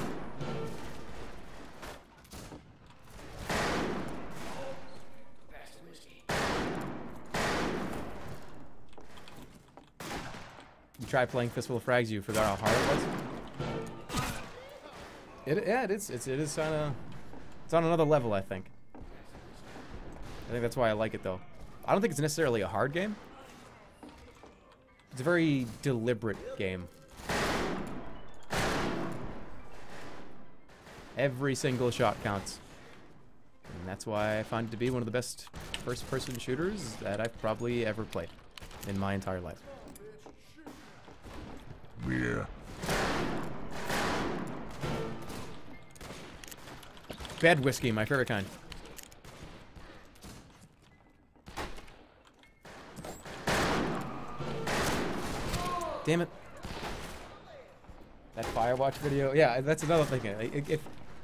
You try playing Fistful of Frags, you forgot how hard it was? It, yeah, it is. It's, it is on a, it's on another level, I think. I think that's why I like it, though. I don't think it's necessarily a hard game. It's a very deliberate game. Every single shot counts. And that's why I find it to be one of the best first-person shooters that I've probably ever played in my entire life. Yeah. Bad whiskey, my favorite kind. Damn it. That Firewatch video. Yeah, that's another thing. If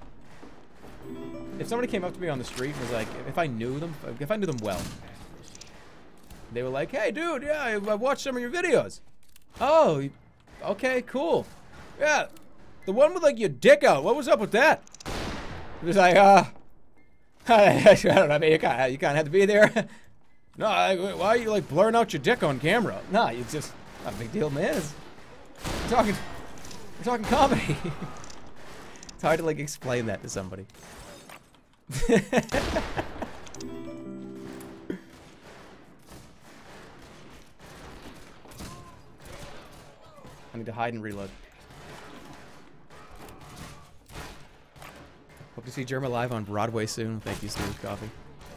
if somebody came up to me on the street and was like, if I knew them, if I knew them well, they were like, "Hey, dude, yeah, I watched some of your videos." Oh, okay, cool. Yeah, the one with like your dick out. What was up with that? It was like, uh, I don't know. I mean, you kind of you kind of had to be there. No, I, why are you like blurring out your dick on camera? No, it's just not a big deal, man. It's, we're talking, we're talking comedy. It's hard to like explain that to somebody. I need to hide and reload. Hope to see Jerma live on Broadway soon. Thank you, Smooth Coffee.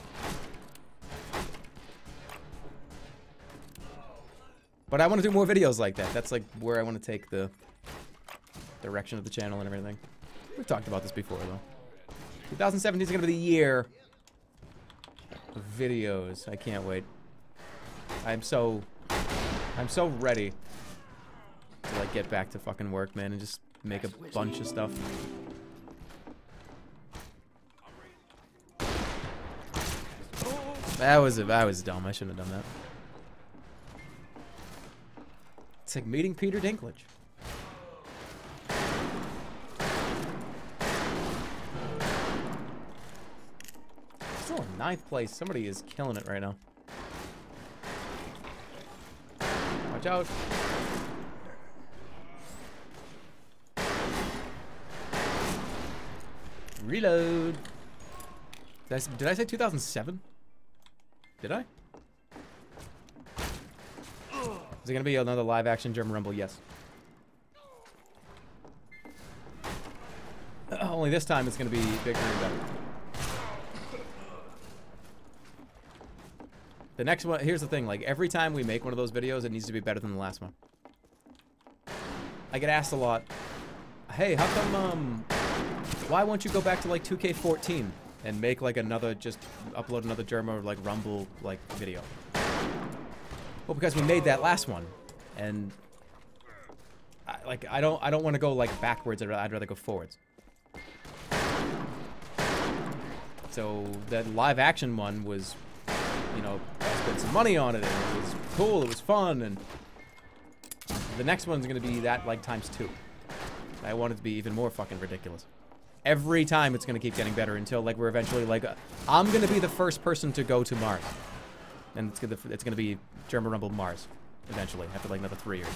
But I want to do more videos like that. That's like where I want to take the direction of the channel and everything. We've talked about this before, though. twenty seventeen is going to be the year of videos. I can't wait. I'm so... I'm so ready to, like, get back to fucking work, man, and just make a bunch of stuff. That was, that was dumb. I shouldn't have done that. It's like meeting Peter Dinklage. Still in ninth place. Somebody is killing it right now. Watch out. Reload. Did I, did I say two thousand seven? Did I? Is it gonna be another live action German Rumble? Yes. Uh, only this time it's gonna be bigger and better. The next one, here's the thing, like every time we make one of those videos, it needs to be better than the last one. I get asked a lot, hey, how come, um, why won't you go back to like two K fourteen and make like another, just upload another German like Rumble like video? Well, because we made that last one, and I, like I don't, I don't want to go like backwards. I'd, I'd rather go forwards. So that live action one was, you know, I spent some money on it, and it was cool. It was fun, and the next one's gonna be that like times two. I want it to be even more fucking ridiculous. Every time it's gonna keep getting better until like we're eventually like, uh, I'm gonna be the first person to go to Mars. And it's gonna, it's gonna be German Rumble Mars, eventually, after like another three years.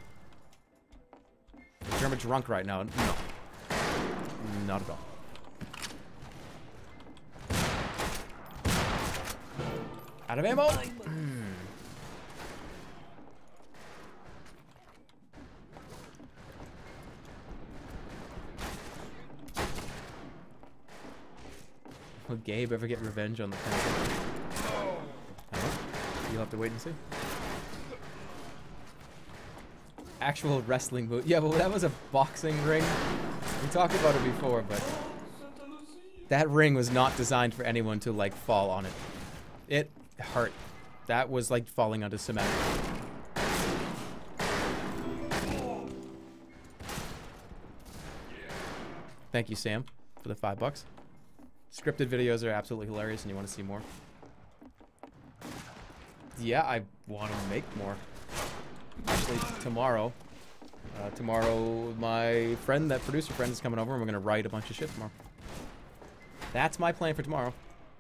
Is German drunk right now? No. Not at all. Out of ammo? Mm. Will Gabe ever get revenge on the pencil? You'll have to wait and see. Actual wrestling boot. Yeah, but that was a boxing ring. We talked about it before, but that ring was not designed for anyone to like fall on it. It hurt. That was like falling onto cement. Thank you, Sam, for the five bucks. Scripted videos are absolutely hilarious, and you want to see more. Yeah, I want to make more. Actually, tomorrow. Uh, tomorrow, my friend, that producer friend, is coming over, and we're going to write a bunch of shit tomorrow. That's my plan for tomorrow.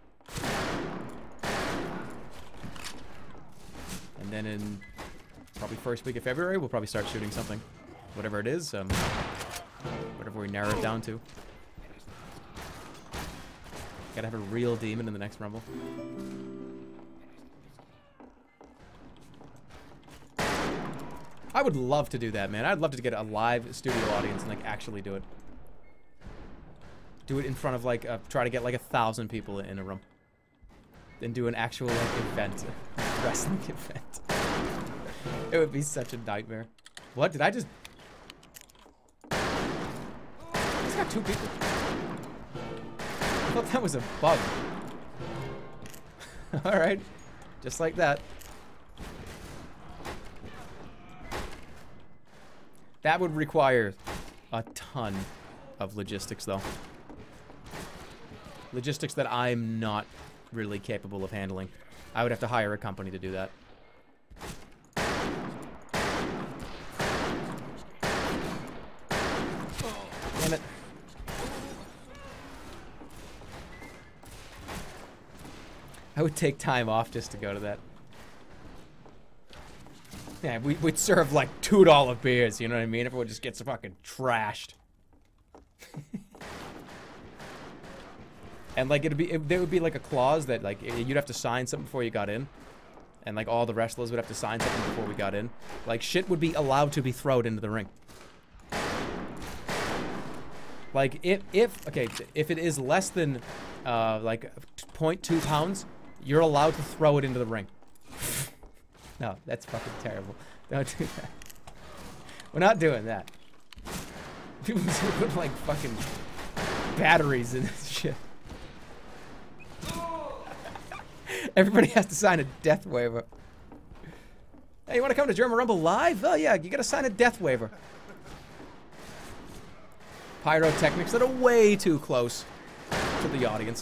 And then in probably first week of February, we'll probably start shooting something. Whatever it is, um, whatever we narrow it down to. Gotta have a real demon in the next Rumble. I would love to do that, man. I'd love to get a live studio audience and like actually do it. Do it in front of like, uh, try to get like a thousand people in a room. And do an actual like event, wrestling event. It would be such a nightmare. What, did I just... It's got two people. I thought that was a bug. Alright, just like that. That would require a ton of logistics, though. Logistics that I'm not really capable of handling. I would have to hire a company to do that. Damn it. I would take time off just to go to that. Yeah, we, we'd serve like two dollar beers, you know what I mean? Everyone just gets fucking trashed. And like it'd be, it, there would be like a clause that like you'd have to sign something before you got in. And like all the wrestlers would have to sign something before we got in. Like shit would be allowed to be thrown into the ring. Like if, if okay, if it is less than uh, like zero point two pounds, you're allowed to throw it into the ring. No, that's fucking terrible. Don't do that. We're not doing that. People put like fucking batteries in this shit. Everybody has to sign a death waiver. Hey, you want to come to German Rumble live? Oh yeah, you gotta sign a death waiver. Pyrotechnics that are way too close to the audience.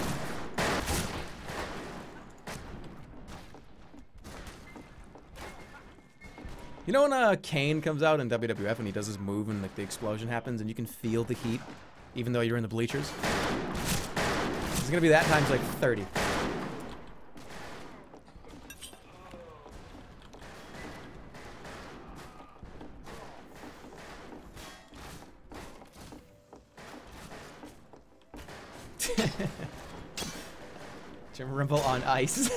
You know when uh, Kane comes out in W W F and he does his move and like the explosion happens and you can feel the heat even though you're in the bleachers? It's gonna be that times like thirty. Jim Rimble on ice.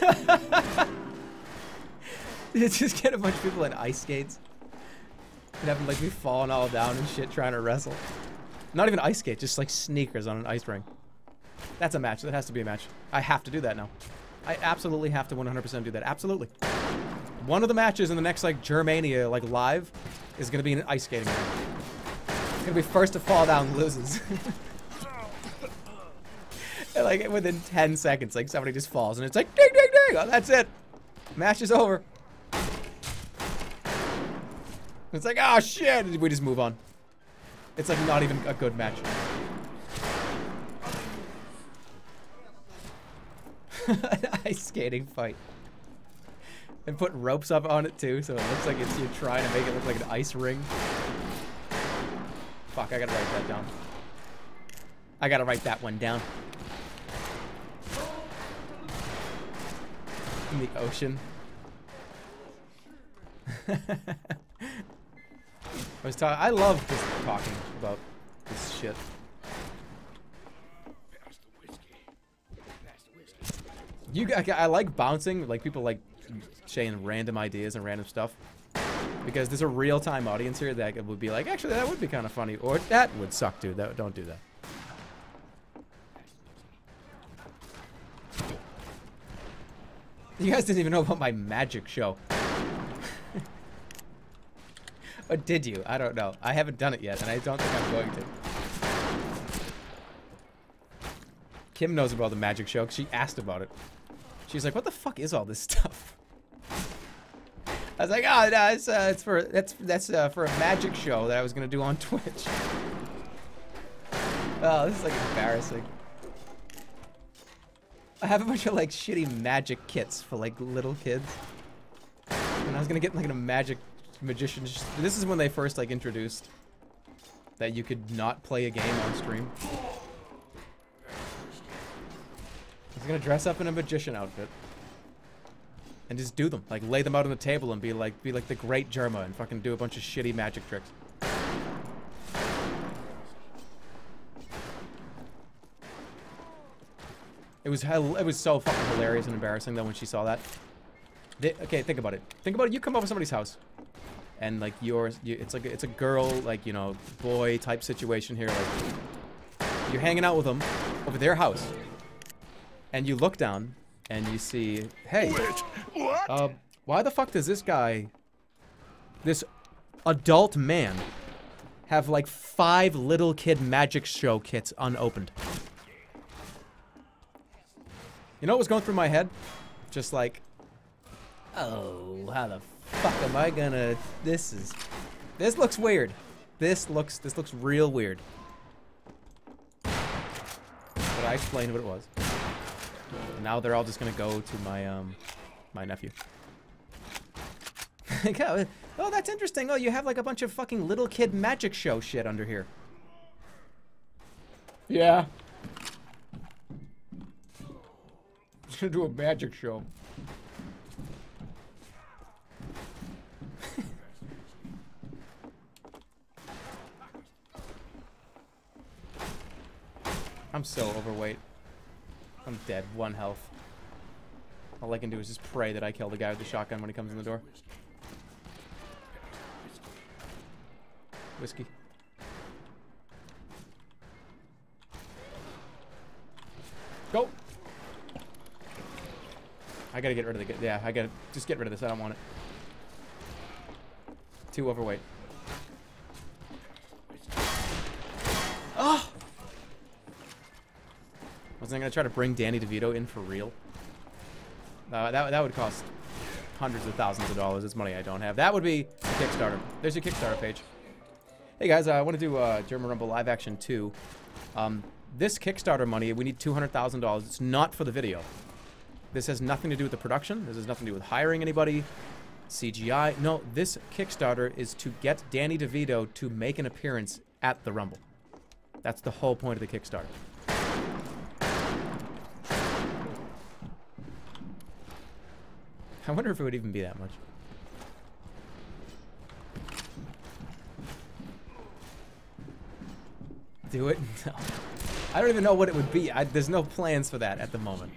Just get a bunch of people in ice skates and have them like be falling all down and shit trying to wrestle. Not even ice skates, just like sneakers on an ice ring. That's a match. That has to be a match. I have to do that now. I absolutely have to one hundred percent do that. Absolutely. One of the matches in the next like Germania like live is gonna be an ice skating ring. It's gonna be first to fall down loses. And like within ten seconds, like somebody just falls and it's like ding ding ding. Oh, that's it. Match is over. It's like, oh shit, we just move on. It's like not even a good match. An ice skating fight. And put ropes up on it too, so it looks like it's you're trying to make it look like an ice ring. Fuck, I gotta write that down. I gotta write that one down. In the ocean. I was talking. I love just talking about this shit. You, I, I like bouncing. Like people like saying random ideas and random stuff because there's a real-time audience here that would be like, actually, that would be kind of funny, or that would suck, dude. That don't do that. You guys didn't even know about my magic show. Or did you? I don't know. I haven't done it yet, and I don't think I'm going to. Kim knows about the magic show because she asked about it. She's like, "What the fuck is all this stuff?" I was like, "Oh, no, it's uh, it's for that's that's uh, for a magic show that I was gonna do on Twitch." Oh, this is like embarrassing. I have a bunch of like shitty magic kits for like little kids, and I was gonna get like a magic magician. This is when they first like introduced that you could not play a game on stream. I was gonna dress up in a magician outfit and just do them, like lay them out on the table and be like, be like the great Germa and fucking do a bunch of shitty magic tricks. It was hell, it was so fucking hilarious and embarrassing though when she saw that. They, okay, think about it. Think about it. You come over to somebody's house, and like yours, you, it's like it's a girl, like you know, boy type situation here. Like you're hanging out with them over their house, and you look down and you see, hey, What? uh, why the fuck does this guy, this adult man, have like five little kid magic show kits unopened? You know what was going through my head? Just like, oh, how the fuck am I gonna... This is... This looks weird. this looks this looks real weird. But I explained what it was. And now they're all just gonna go to my um my nephew. Oh, that's interesting. Oh, you have like a bunch of fucking little kid magic show shit under here. Yeah. Gonna do a magic show. I'm so overweight. I'm dead. One health. All I can do is just pray that I kill the guy with the shotgun when he comes in the door. Whiskey. Go! I gotta get rid of the... Yeah, I gotta... Just get rid of this. I don't want it. Too overweight. Oh! Wasn't I gonna try to bring Danny DeVito in for real? Uh, that, that would cost hundreds of thousands of dollars. It's money I don't have. That would be a Kickstarter. There's your Kickstarter page. Hey guys, uh, I want to do uh, German Rumble Live Action two. Um, this Kickstarter money, we need two hundred thousand dollars. It's not for the video. This has nothing to do with the production. This has nothing to do with hiring anybody. C G I. No, this Kickstarter is to get Danny DeVito to make an appearance at the Rumble. That's the whole point of the Kickstarter. I wonder if it would even be that much. Do it? No. I don't even know what it would be. I, there's no plans for that at the moment.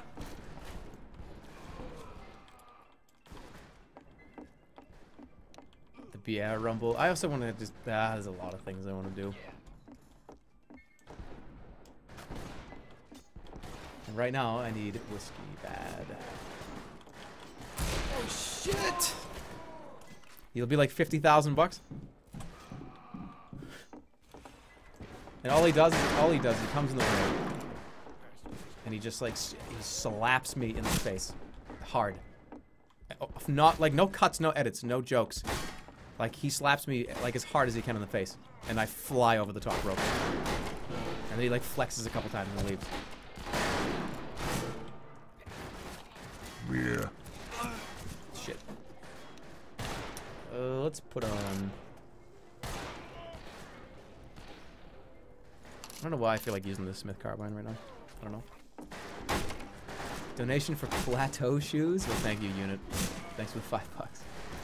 The B R Rumble. I also want to just... Ah, there's a lot of things I want to do. And right now, I need whiskey bad. Oh, shit! You'll be like fifty thousand bucks. And all he does, is, all he does, he comes in the ring, and he just like he slaps me in the face, hard. Not like no cuts, no edits, no jokes. Like he slaps me like as hard as he can in the face, and I fly over the top rope. And then he like flexes a couple times and leaves. Yeah. Shit. Uh, let's put on. I don't know why I feel like using the Smith carbine right now. I don't know. Donation for plateau shoes? Well, thank you, unit. Thanks for the five bucks.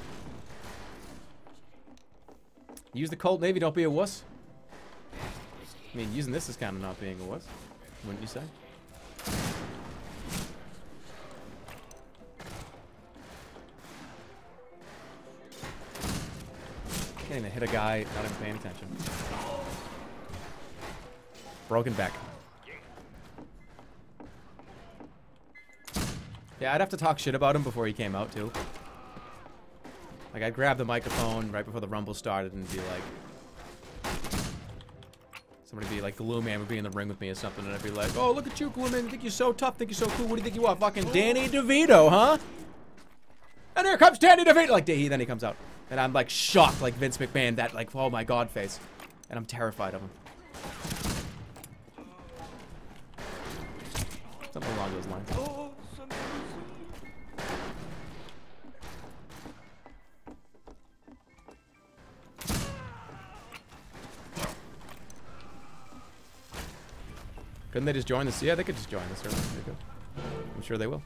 Use the Colt Navy, don't be a wuss. I mean, using this is kind of not being a wuss, wouldn't you say? Can't even hit a guy, not even paying attention. Broken back. Yeah, I'd have to talk shit about him before he came out, too. Like, I'd grab the microphone right before the Rumble started and be like... Somebody be like, Glue Man would be in the ring with me or something, and I'd be like, oh, look at you, Glue Man, think you're so tough, think you're so cool, what do you think you are, fucking Danny DeVito, huh? And here comes Danny DeVito! Like, then he comes out. And I'm like shocked, like Vince McMahon, that like, oh my god face. And I'm terrified of him. Something along those lines. Oh, couldn't they just join this? Yeah, they could just join this. I'm sure they will.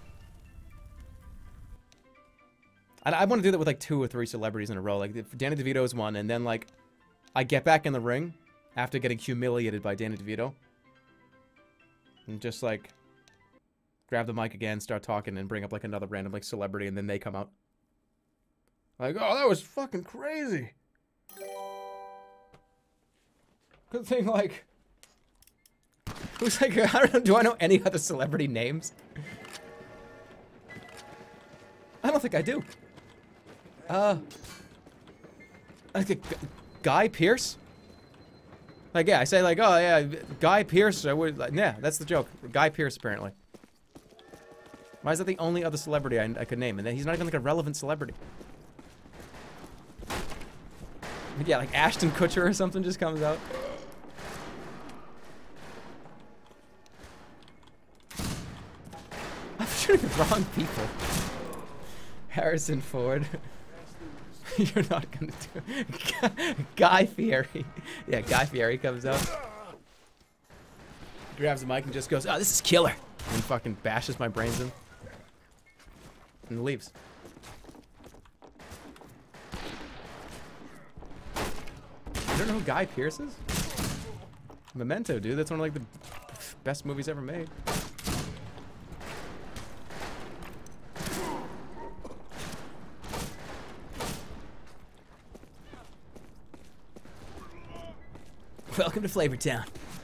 I, I want to do that with like two or three celebrities in a row. Like if Danny DeVito is one, and then like I get back in the ring after getting humiliated by Danny DeVito, and just like grab the mic again, start talking, and bring up like another random like celebrity, and then they come out. Like, oh, that was fucking crazy. Good thing, like, who's like, I don't know, do I know any other celebrity names? I don't think I do. Uh, like a Guy Pearce? Like, yeah, I say like, oh yeah, Guy Pearce. I would, like, yeah, that's the joke. Guy Pearce, apparently. Why is that the only other celebrity I, I could name? And then he's not even like a relevant celebrity. Yeah, like Ashton Kutcher or something just comes out. I'm shooting the wrong people. Harrison Ford. You're not gonna do it. Guy Fieri. Yeah, Guy Fieri comes out. Grabs the mic and just goes, oh, this is killer. And fucking bashes my brains in. And leaves. You don't know who Guy Pearce is? Memento, dude. That's one of like the best movies ever made. Welcome to Flavortown.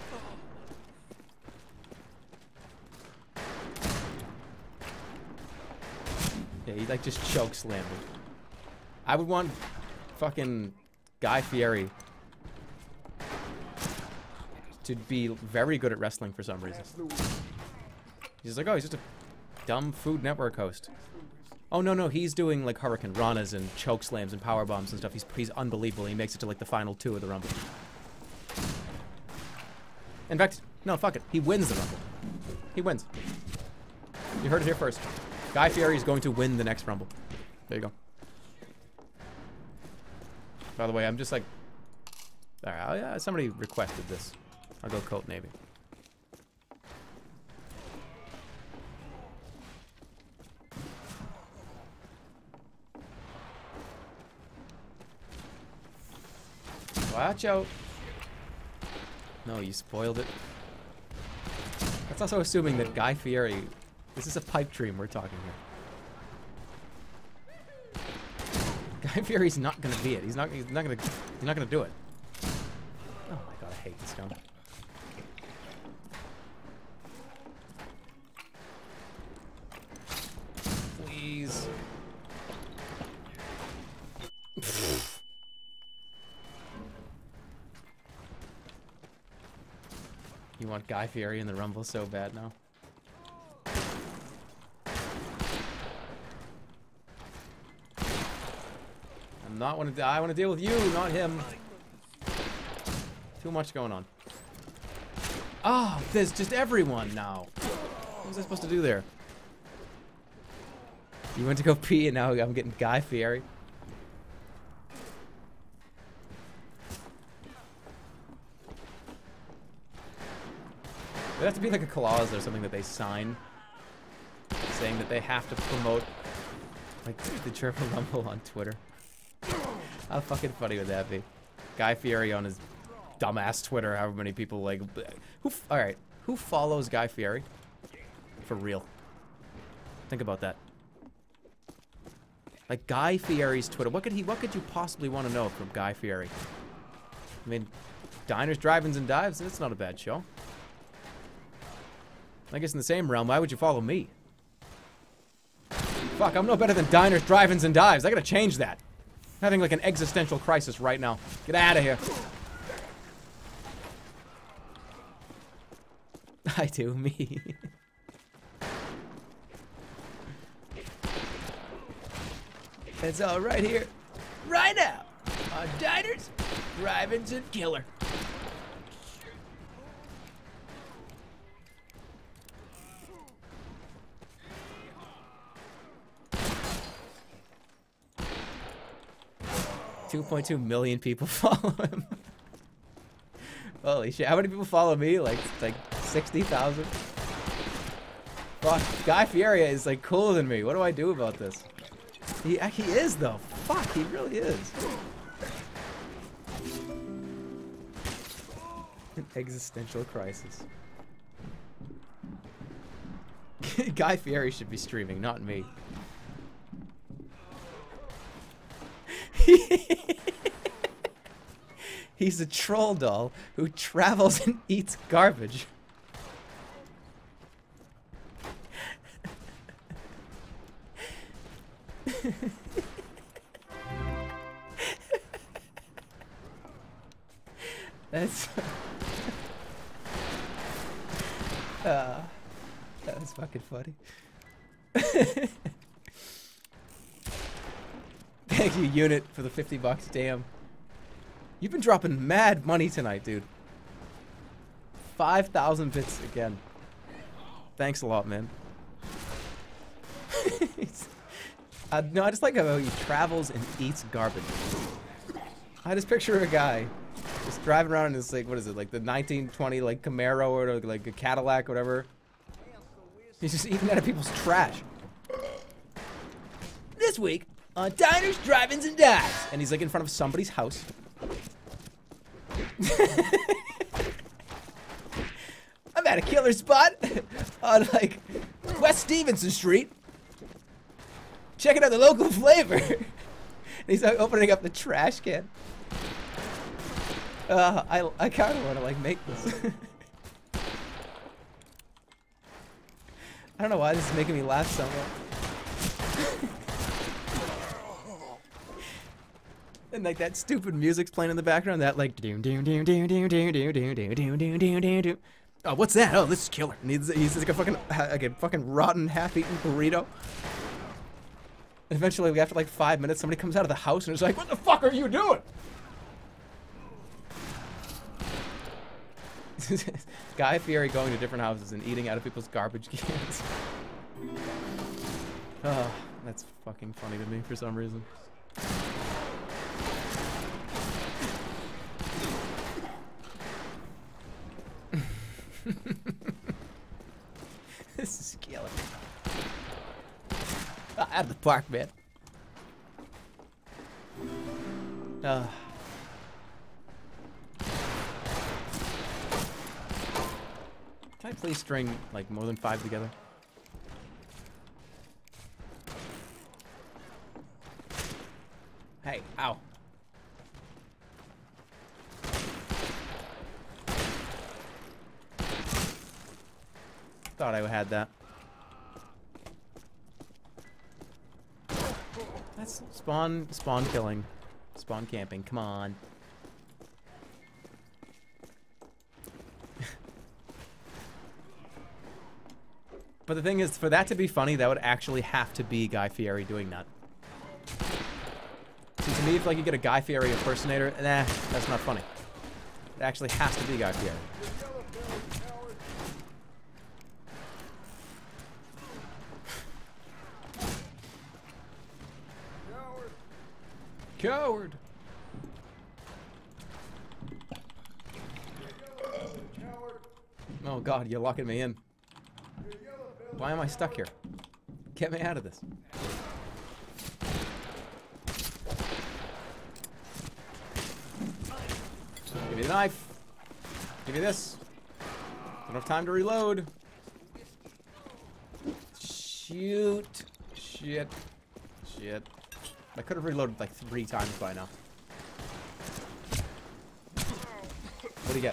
Yeah, he like just choke slammed me. I would want fucking Guy Fieri to be very good at wrestling for some reason. He's like, oh, he's just a dumb Food Network host. Oh, no, no, he's doing like Hurricane Ranas and choke slams and power bombs and stuff. He's, he's unbelievable. He makes it to like the final two of the Rumble. In fact, no, fuck it. He wins the Rumble. He wins. You heard it here first. Guy Fieri is going to win the next Rumble. There you go. By the way, I'm just like... Alright, oh, yeah, somebody requested this. I'll go Colt Navy. Watch out. No, you spoiled it. That's also assuming that Guy Fieri... This is a pipe dream we're talking here. Guy Fieri's not gonna be it. He's not. He's not gonna. He's not gonna do it. Oh my god, I hate this gun. Please. You want Guy Fieri in the Rumble so bad now? I'm not want to. I want to deal with you, not him. Too much going on. Ah, oh, there's just everyone now. What was I supposed to do there? You went to go pee, and now I'm getting Guy Fieri. It'd have to be like a clause or something that they sign, saying that they have to promote like the Triple Rumble on Twitter. How fucking funny would that be? Guy Fieri on his dumbass Twitter, however many people like... Who? All right, who follows Guy Fieri? For real. Think about that. Like Guy Fieri's Twitter. What could he? What could you possibly want to know from Guy Fieri? I mean, Diners, Drive-Ins, and Dives. That's not a bad show. I guess in the same realm, why would you follow me? Fuck, I'm no better than Diners, Drive-Ins, and Dives. I gotta change that. I'm having like an existential crisis right now. Get out of here. I do, me. It's all right here, right now, on Diners, Drive-Ins, and Killer. two point two million people follow him. Holy shit, how many people follow me? Like, like sixty thousand? Fuck, Guy Fieri is like cooler than me. What do I do about this? He, he is though. Fuck, he really is. An existential crisis. Guy Fieri should be streaming, not me. He's a troll doll who travels and eats garbage. That's uh, that was fucking funny. Thank you, Unit, for the fifty bucks. Damn. You've been dropping mad money tonight, dude. five thousand bits again. Thanks a lot, man. uh, no, I just like how he travels and eats garbage. I just picture a guy just driving around in this, like, what is it, like the nineteen twenty, like, Camaro or like a Cadillac, whatever. He's just eating out of people's trash. This week on Diners, Drive-Ins, and Dives. And he's like in front of somebody's house. I'm at a killer spot on like West Stevenson Street. Checking out the local flavor. And he's like opening up the trash can. Uh, I, I kind of want to like make this. I don't know why this is making me laugh so much. And like that stupid music's playing in the background, that like doom doom doom doom doom doom doom doom doom doom doom doom doom doom. Oh, what's that? Oh, this is killer. And he's, he's like a fucking like a fucking rotten half-eaten burrito. And eventually, after like five minutes, somebody comes out of the house and is like, "What the fuck are you doing?" Guy Fieri going to different houses and eating out of people's garbage cans. Oh, that's fucking funny to me for some reason. This is killing me. Ah, out of the park, man. Uh. Can I please string like more than five together? Hey, ow. Thought I had that. That's spawn, spawn killing. Spawn camping, come on. But the thing is, for that to be funny, that would actually have to be Guy Fieri doing that. See, to me, if like you get a Guy Fieri impersonator, nah, that's not funny. It actually has to be Guy Fieri. Coward! Oh god, you're locking me in. Why am I stuck here? Get me out of this. Give me the knife. Give me this. Don't have time to reload. Shoot. Shit. Shit. I could have reloaded like three times by now. What do you get?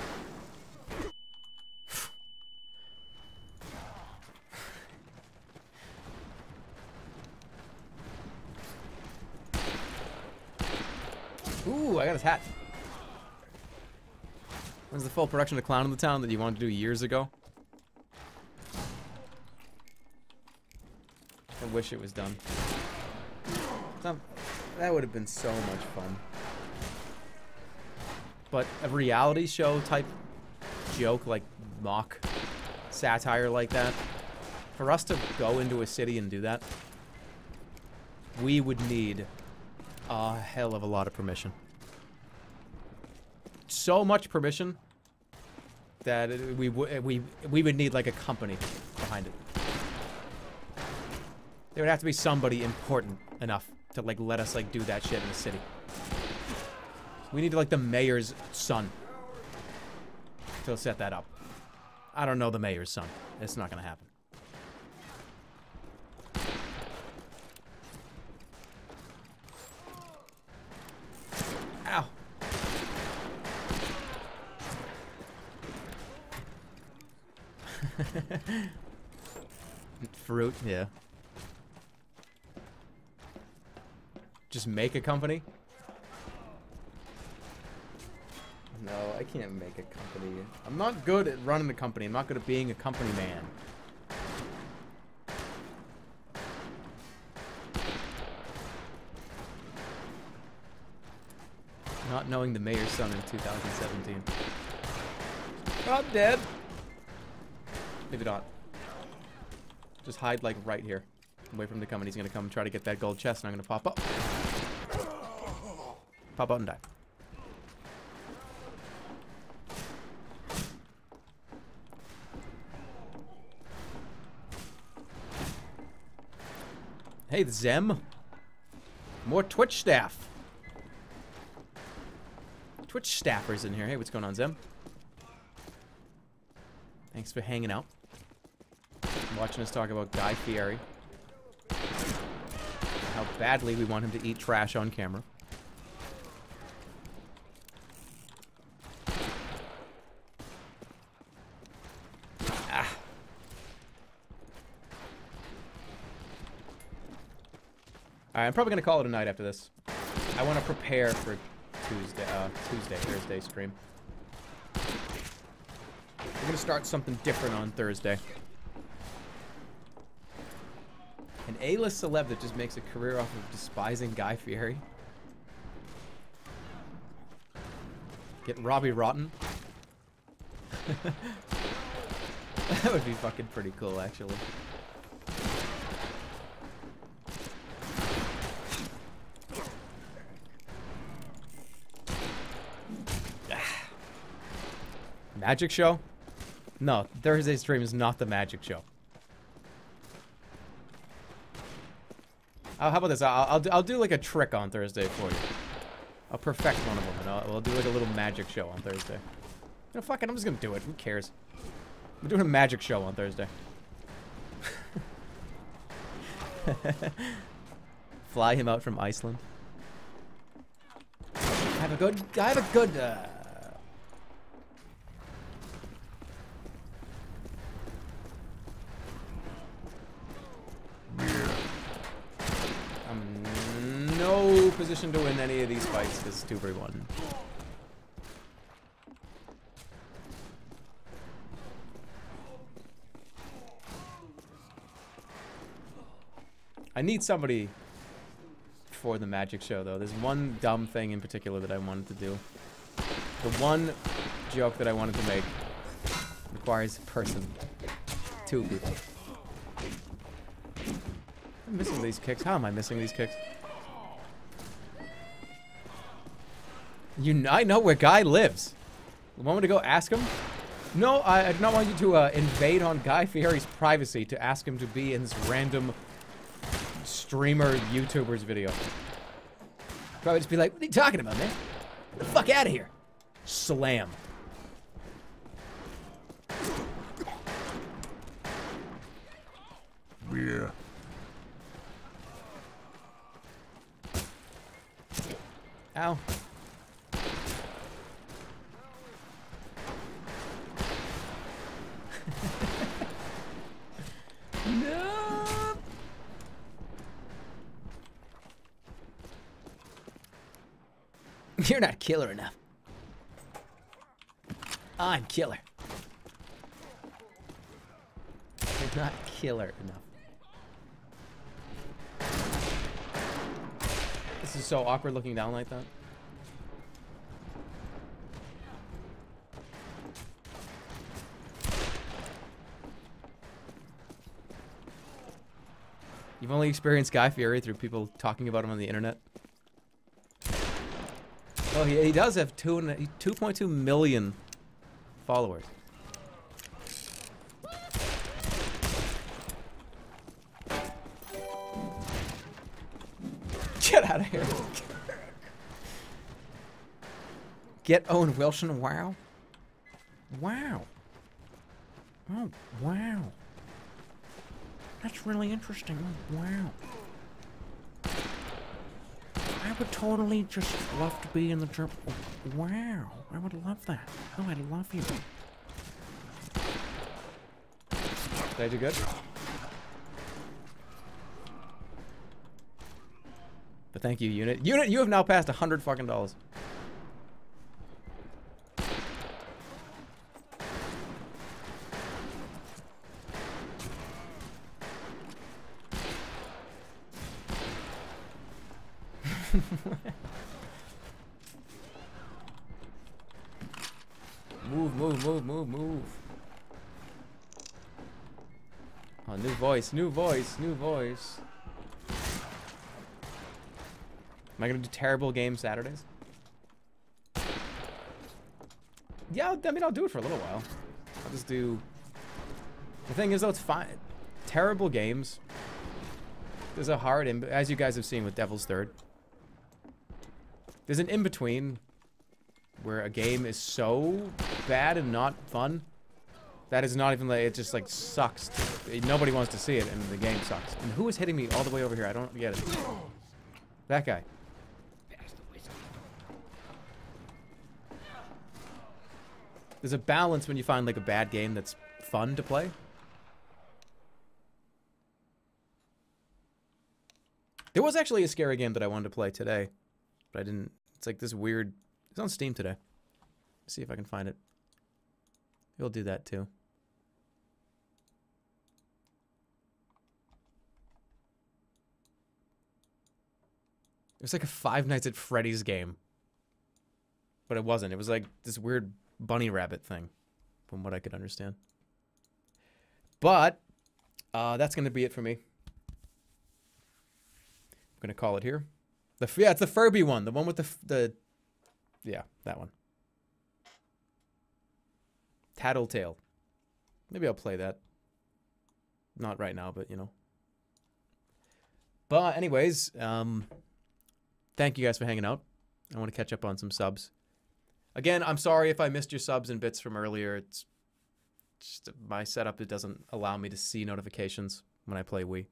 Ooh, I got his hat. When's the full production of Clown in the Town that you wanted to do years ago? I wish it was done. Some, that would have been so much fun. But a reality show type joke, like mock satire like that, for us to go into a city and do that, we would need a hell of a lot of permission. So much permission that it, we, we, we would need like a company behind it. There would have to be somebody important enough to like let us like do that shit in the city. We need like the mayor's son to set that up. I don't know the mayor's son. It's not gonna happen. Ow. Fruit, yeah. Just make a company? No, I can't make a company. I'm not good at running a company. I'm not good at being a company man. Not knowing the mayor's son in two thousand seventeen. I'm dead. Maybe not. Just hide like right here. Wait for him to come and he's gonna come and try to get that gold chest and I'm gonna pop up. Pop out and die. Hey, Zem. More Twitch staff. Twitch staffers in here. Hey, what's going on, Zem? Thanks for hanging out. Watching us talk about Guy Fieri. How badly we want him to eat trash on camera. Ah. Alright, I'm probably going to call it a night after this. I want to prepare for Tuesday, uh, Tuesday, Thursday stream. We're going to start something different on Thursday. An A-list celeb that just makes a career off of despising Guy Fieri. Get Robbie Rotten. That would be fucking pretty cool, actually. Magic show? No, Thursday stream is not the magic show. Oh, how about this? I'll, I'll, do, I'll do like a trick on Thursday for you. I'll perfect one of them, and I'll, I'll do like a little magic show on Thursday. You know, fuck it, I'm just gonna do it. Who cares? I'm doing a magic show on Thursday. Fly him out from Iceland. Have a good, have a good, uh... I'm no position to win any of these fights this two v one. I need somebody for the magic show, though. There's one dumb thing in particular that I wanted to do. The one joke that I wanted to make requires a person. Two people. I'm missing these kicks. How am I missing these kicks? You, kn I know where Guy lives. You want me to go ask him? No, I, I do not want you to uh, invade on Guy Fieri's privacy to ask him to be in this random streamer YouTuber's video. Probably just be like, what are you talking about, man? Get the fuck out of here. Slam. Yeah. Ow. No. You're not killer enough. I'm killer. You're not killer enough. This is so awkward looking down like that. You've only experienced Guy Fieri through people talking about him on the internet. Oh, he, he does have two two point two million followers. Get out of here. Get Owen Wilson. Wow. Wow. Oh, wow. That's really interesting. Oh, wow. I would totally just love to be in the trip. Oh, wow. I would love that. Oh, I love you. Did I do good? But thank you, Unit. Unit, you have now passed a hundred fucking dollars. Move, move, move, move, move. Oh, new voice, new voice, new voice. Am I gonna do terrible game Saturdays? Yeah, I mean, I'll do it for a little while. I'll just do... The thing is, though, it's fine. Terrible games. There's a hard... In as you guys have seen with Devil's Third. There's an in-between where a game is so bad and not fun that is not even like... It just, like, sucks. To, nobody wants to see it, and the game sucks. And who is hitting me all the way over here? I don't get it. That guy. There's a balance when you find, like, a bad game that's fun to play. There was actually a scary game that I wanted to play today, but I didn't. It's like this weird... It's on Steam today. Let's see if I can find it. We'll do that, too. It was like a Five Nights at Freddy's game. But it wasn't. It was like this weird bunny rabbit thing, from what I could understand. But uh, that's going to be it for me. I'm going to call it here. The Yeah, it's the Furby one. The one with the... the yeah, that one. Tattletale. Maybe I'll play that. Not right now, but, you know. But anyways, um, thank you guys for hanging out. I want to catch up on some subs. Again, I'm sorry if I missed your subs and bits from earlier. It's just my setup. It doesn't allow me to see notifications when I play Wii.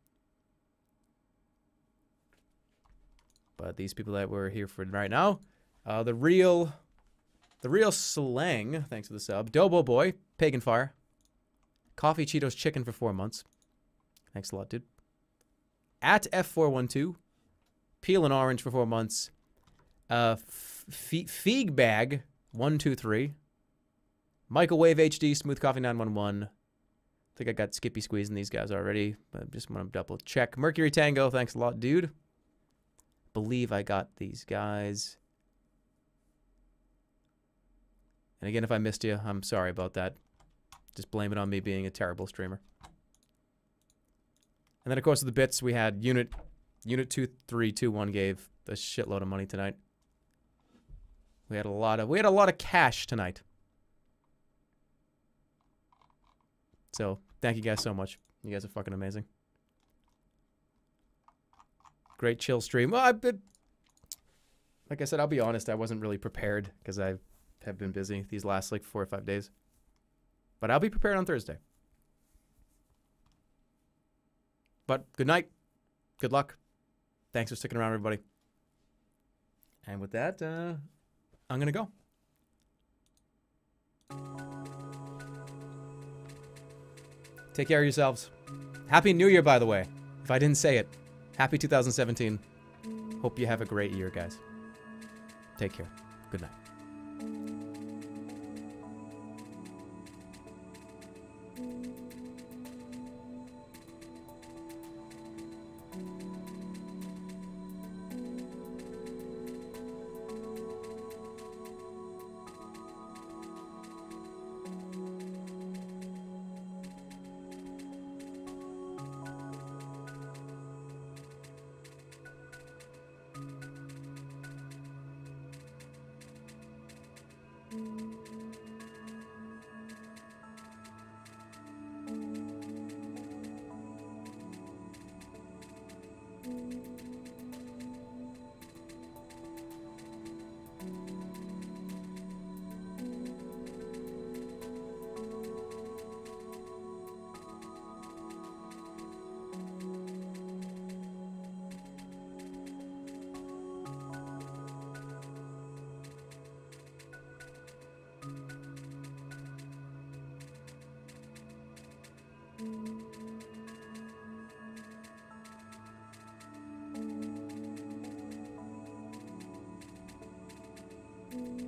But these people that were here for right now, uh, the real, the real slang. Thanks for the sub. Dobo Boy, Pagan Fire, Coffee Cheetos Chicken for four months. Thanks a lot, dude. At F four one two, Peel and Orange for four months. Uh, Feeg Bag one two three, Microwave H D, Smooth Coffee nine one one. I think I got Skippy Squeeze in these guys already, but I just want to double check. Mercury Tango, thanks a lot, dude. Believe I got these guys. And again, if I missed you, I'm sorry about that. Just blame it on me being a terrible streamer. And then, of course, the bits we had, Unit Unit two three two one gave a shitload of money tonight. We had a lot of we had a lot of cash tonight. So thank you guys so much. You guys are fucking amazing. Great chill stream. Well, I've been, like I said, I'll be honest. I wasn't really prepared because I have been busy these last like four or five days. But I'll be prepared on Thursday. But good night. Good luck. Thanks for sticking around, everybody. And with that, uh, I'm going to go. Take care of yourselves. Happy New Year, by the way. If I didn't say it. Happy two thousand seventeen. Hope you have a great year, guys. Take care. Good night. Thank you. Thank you.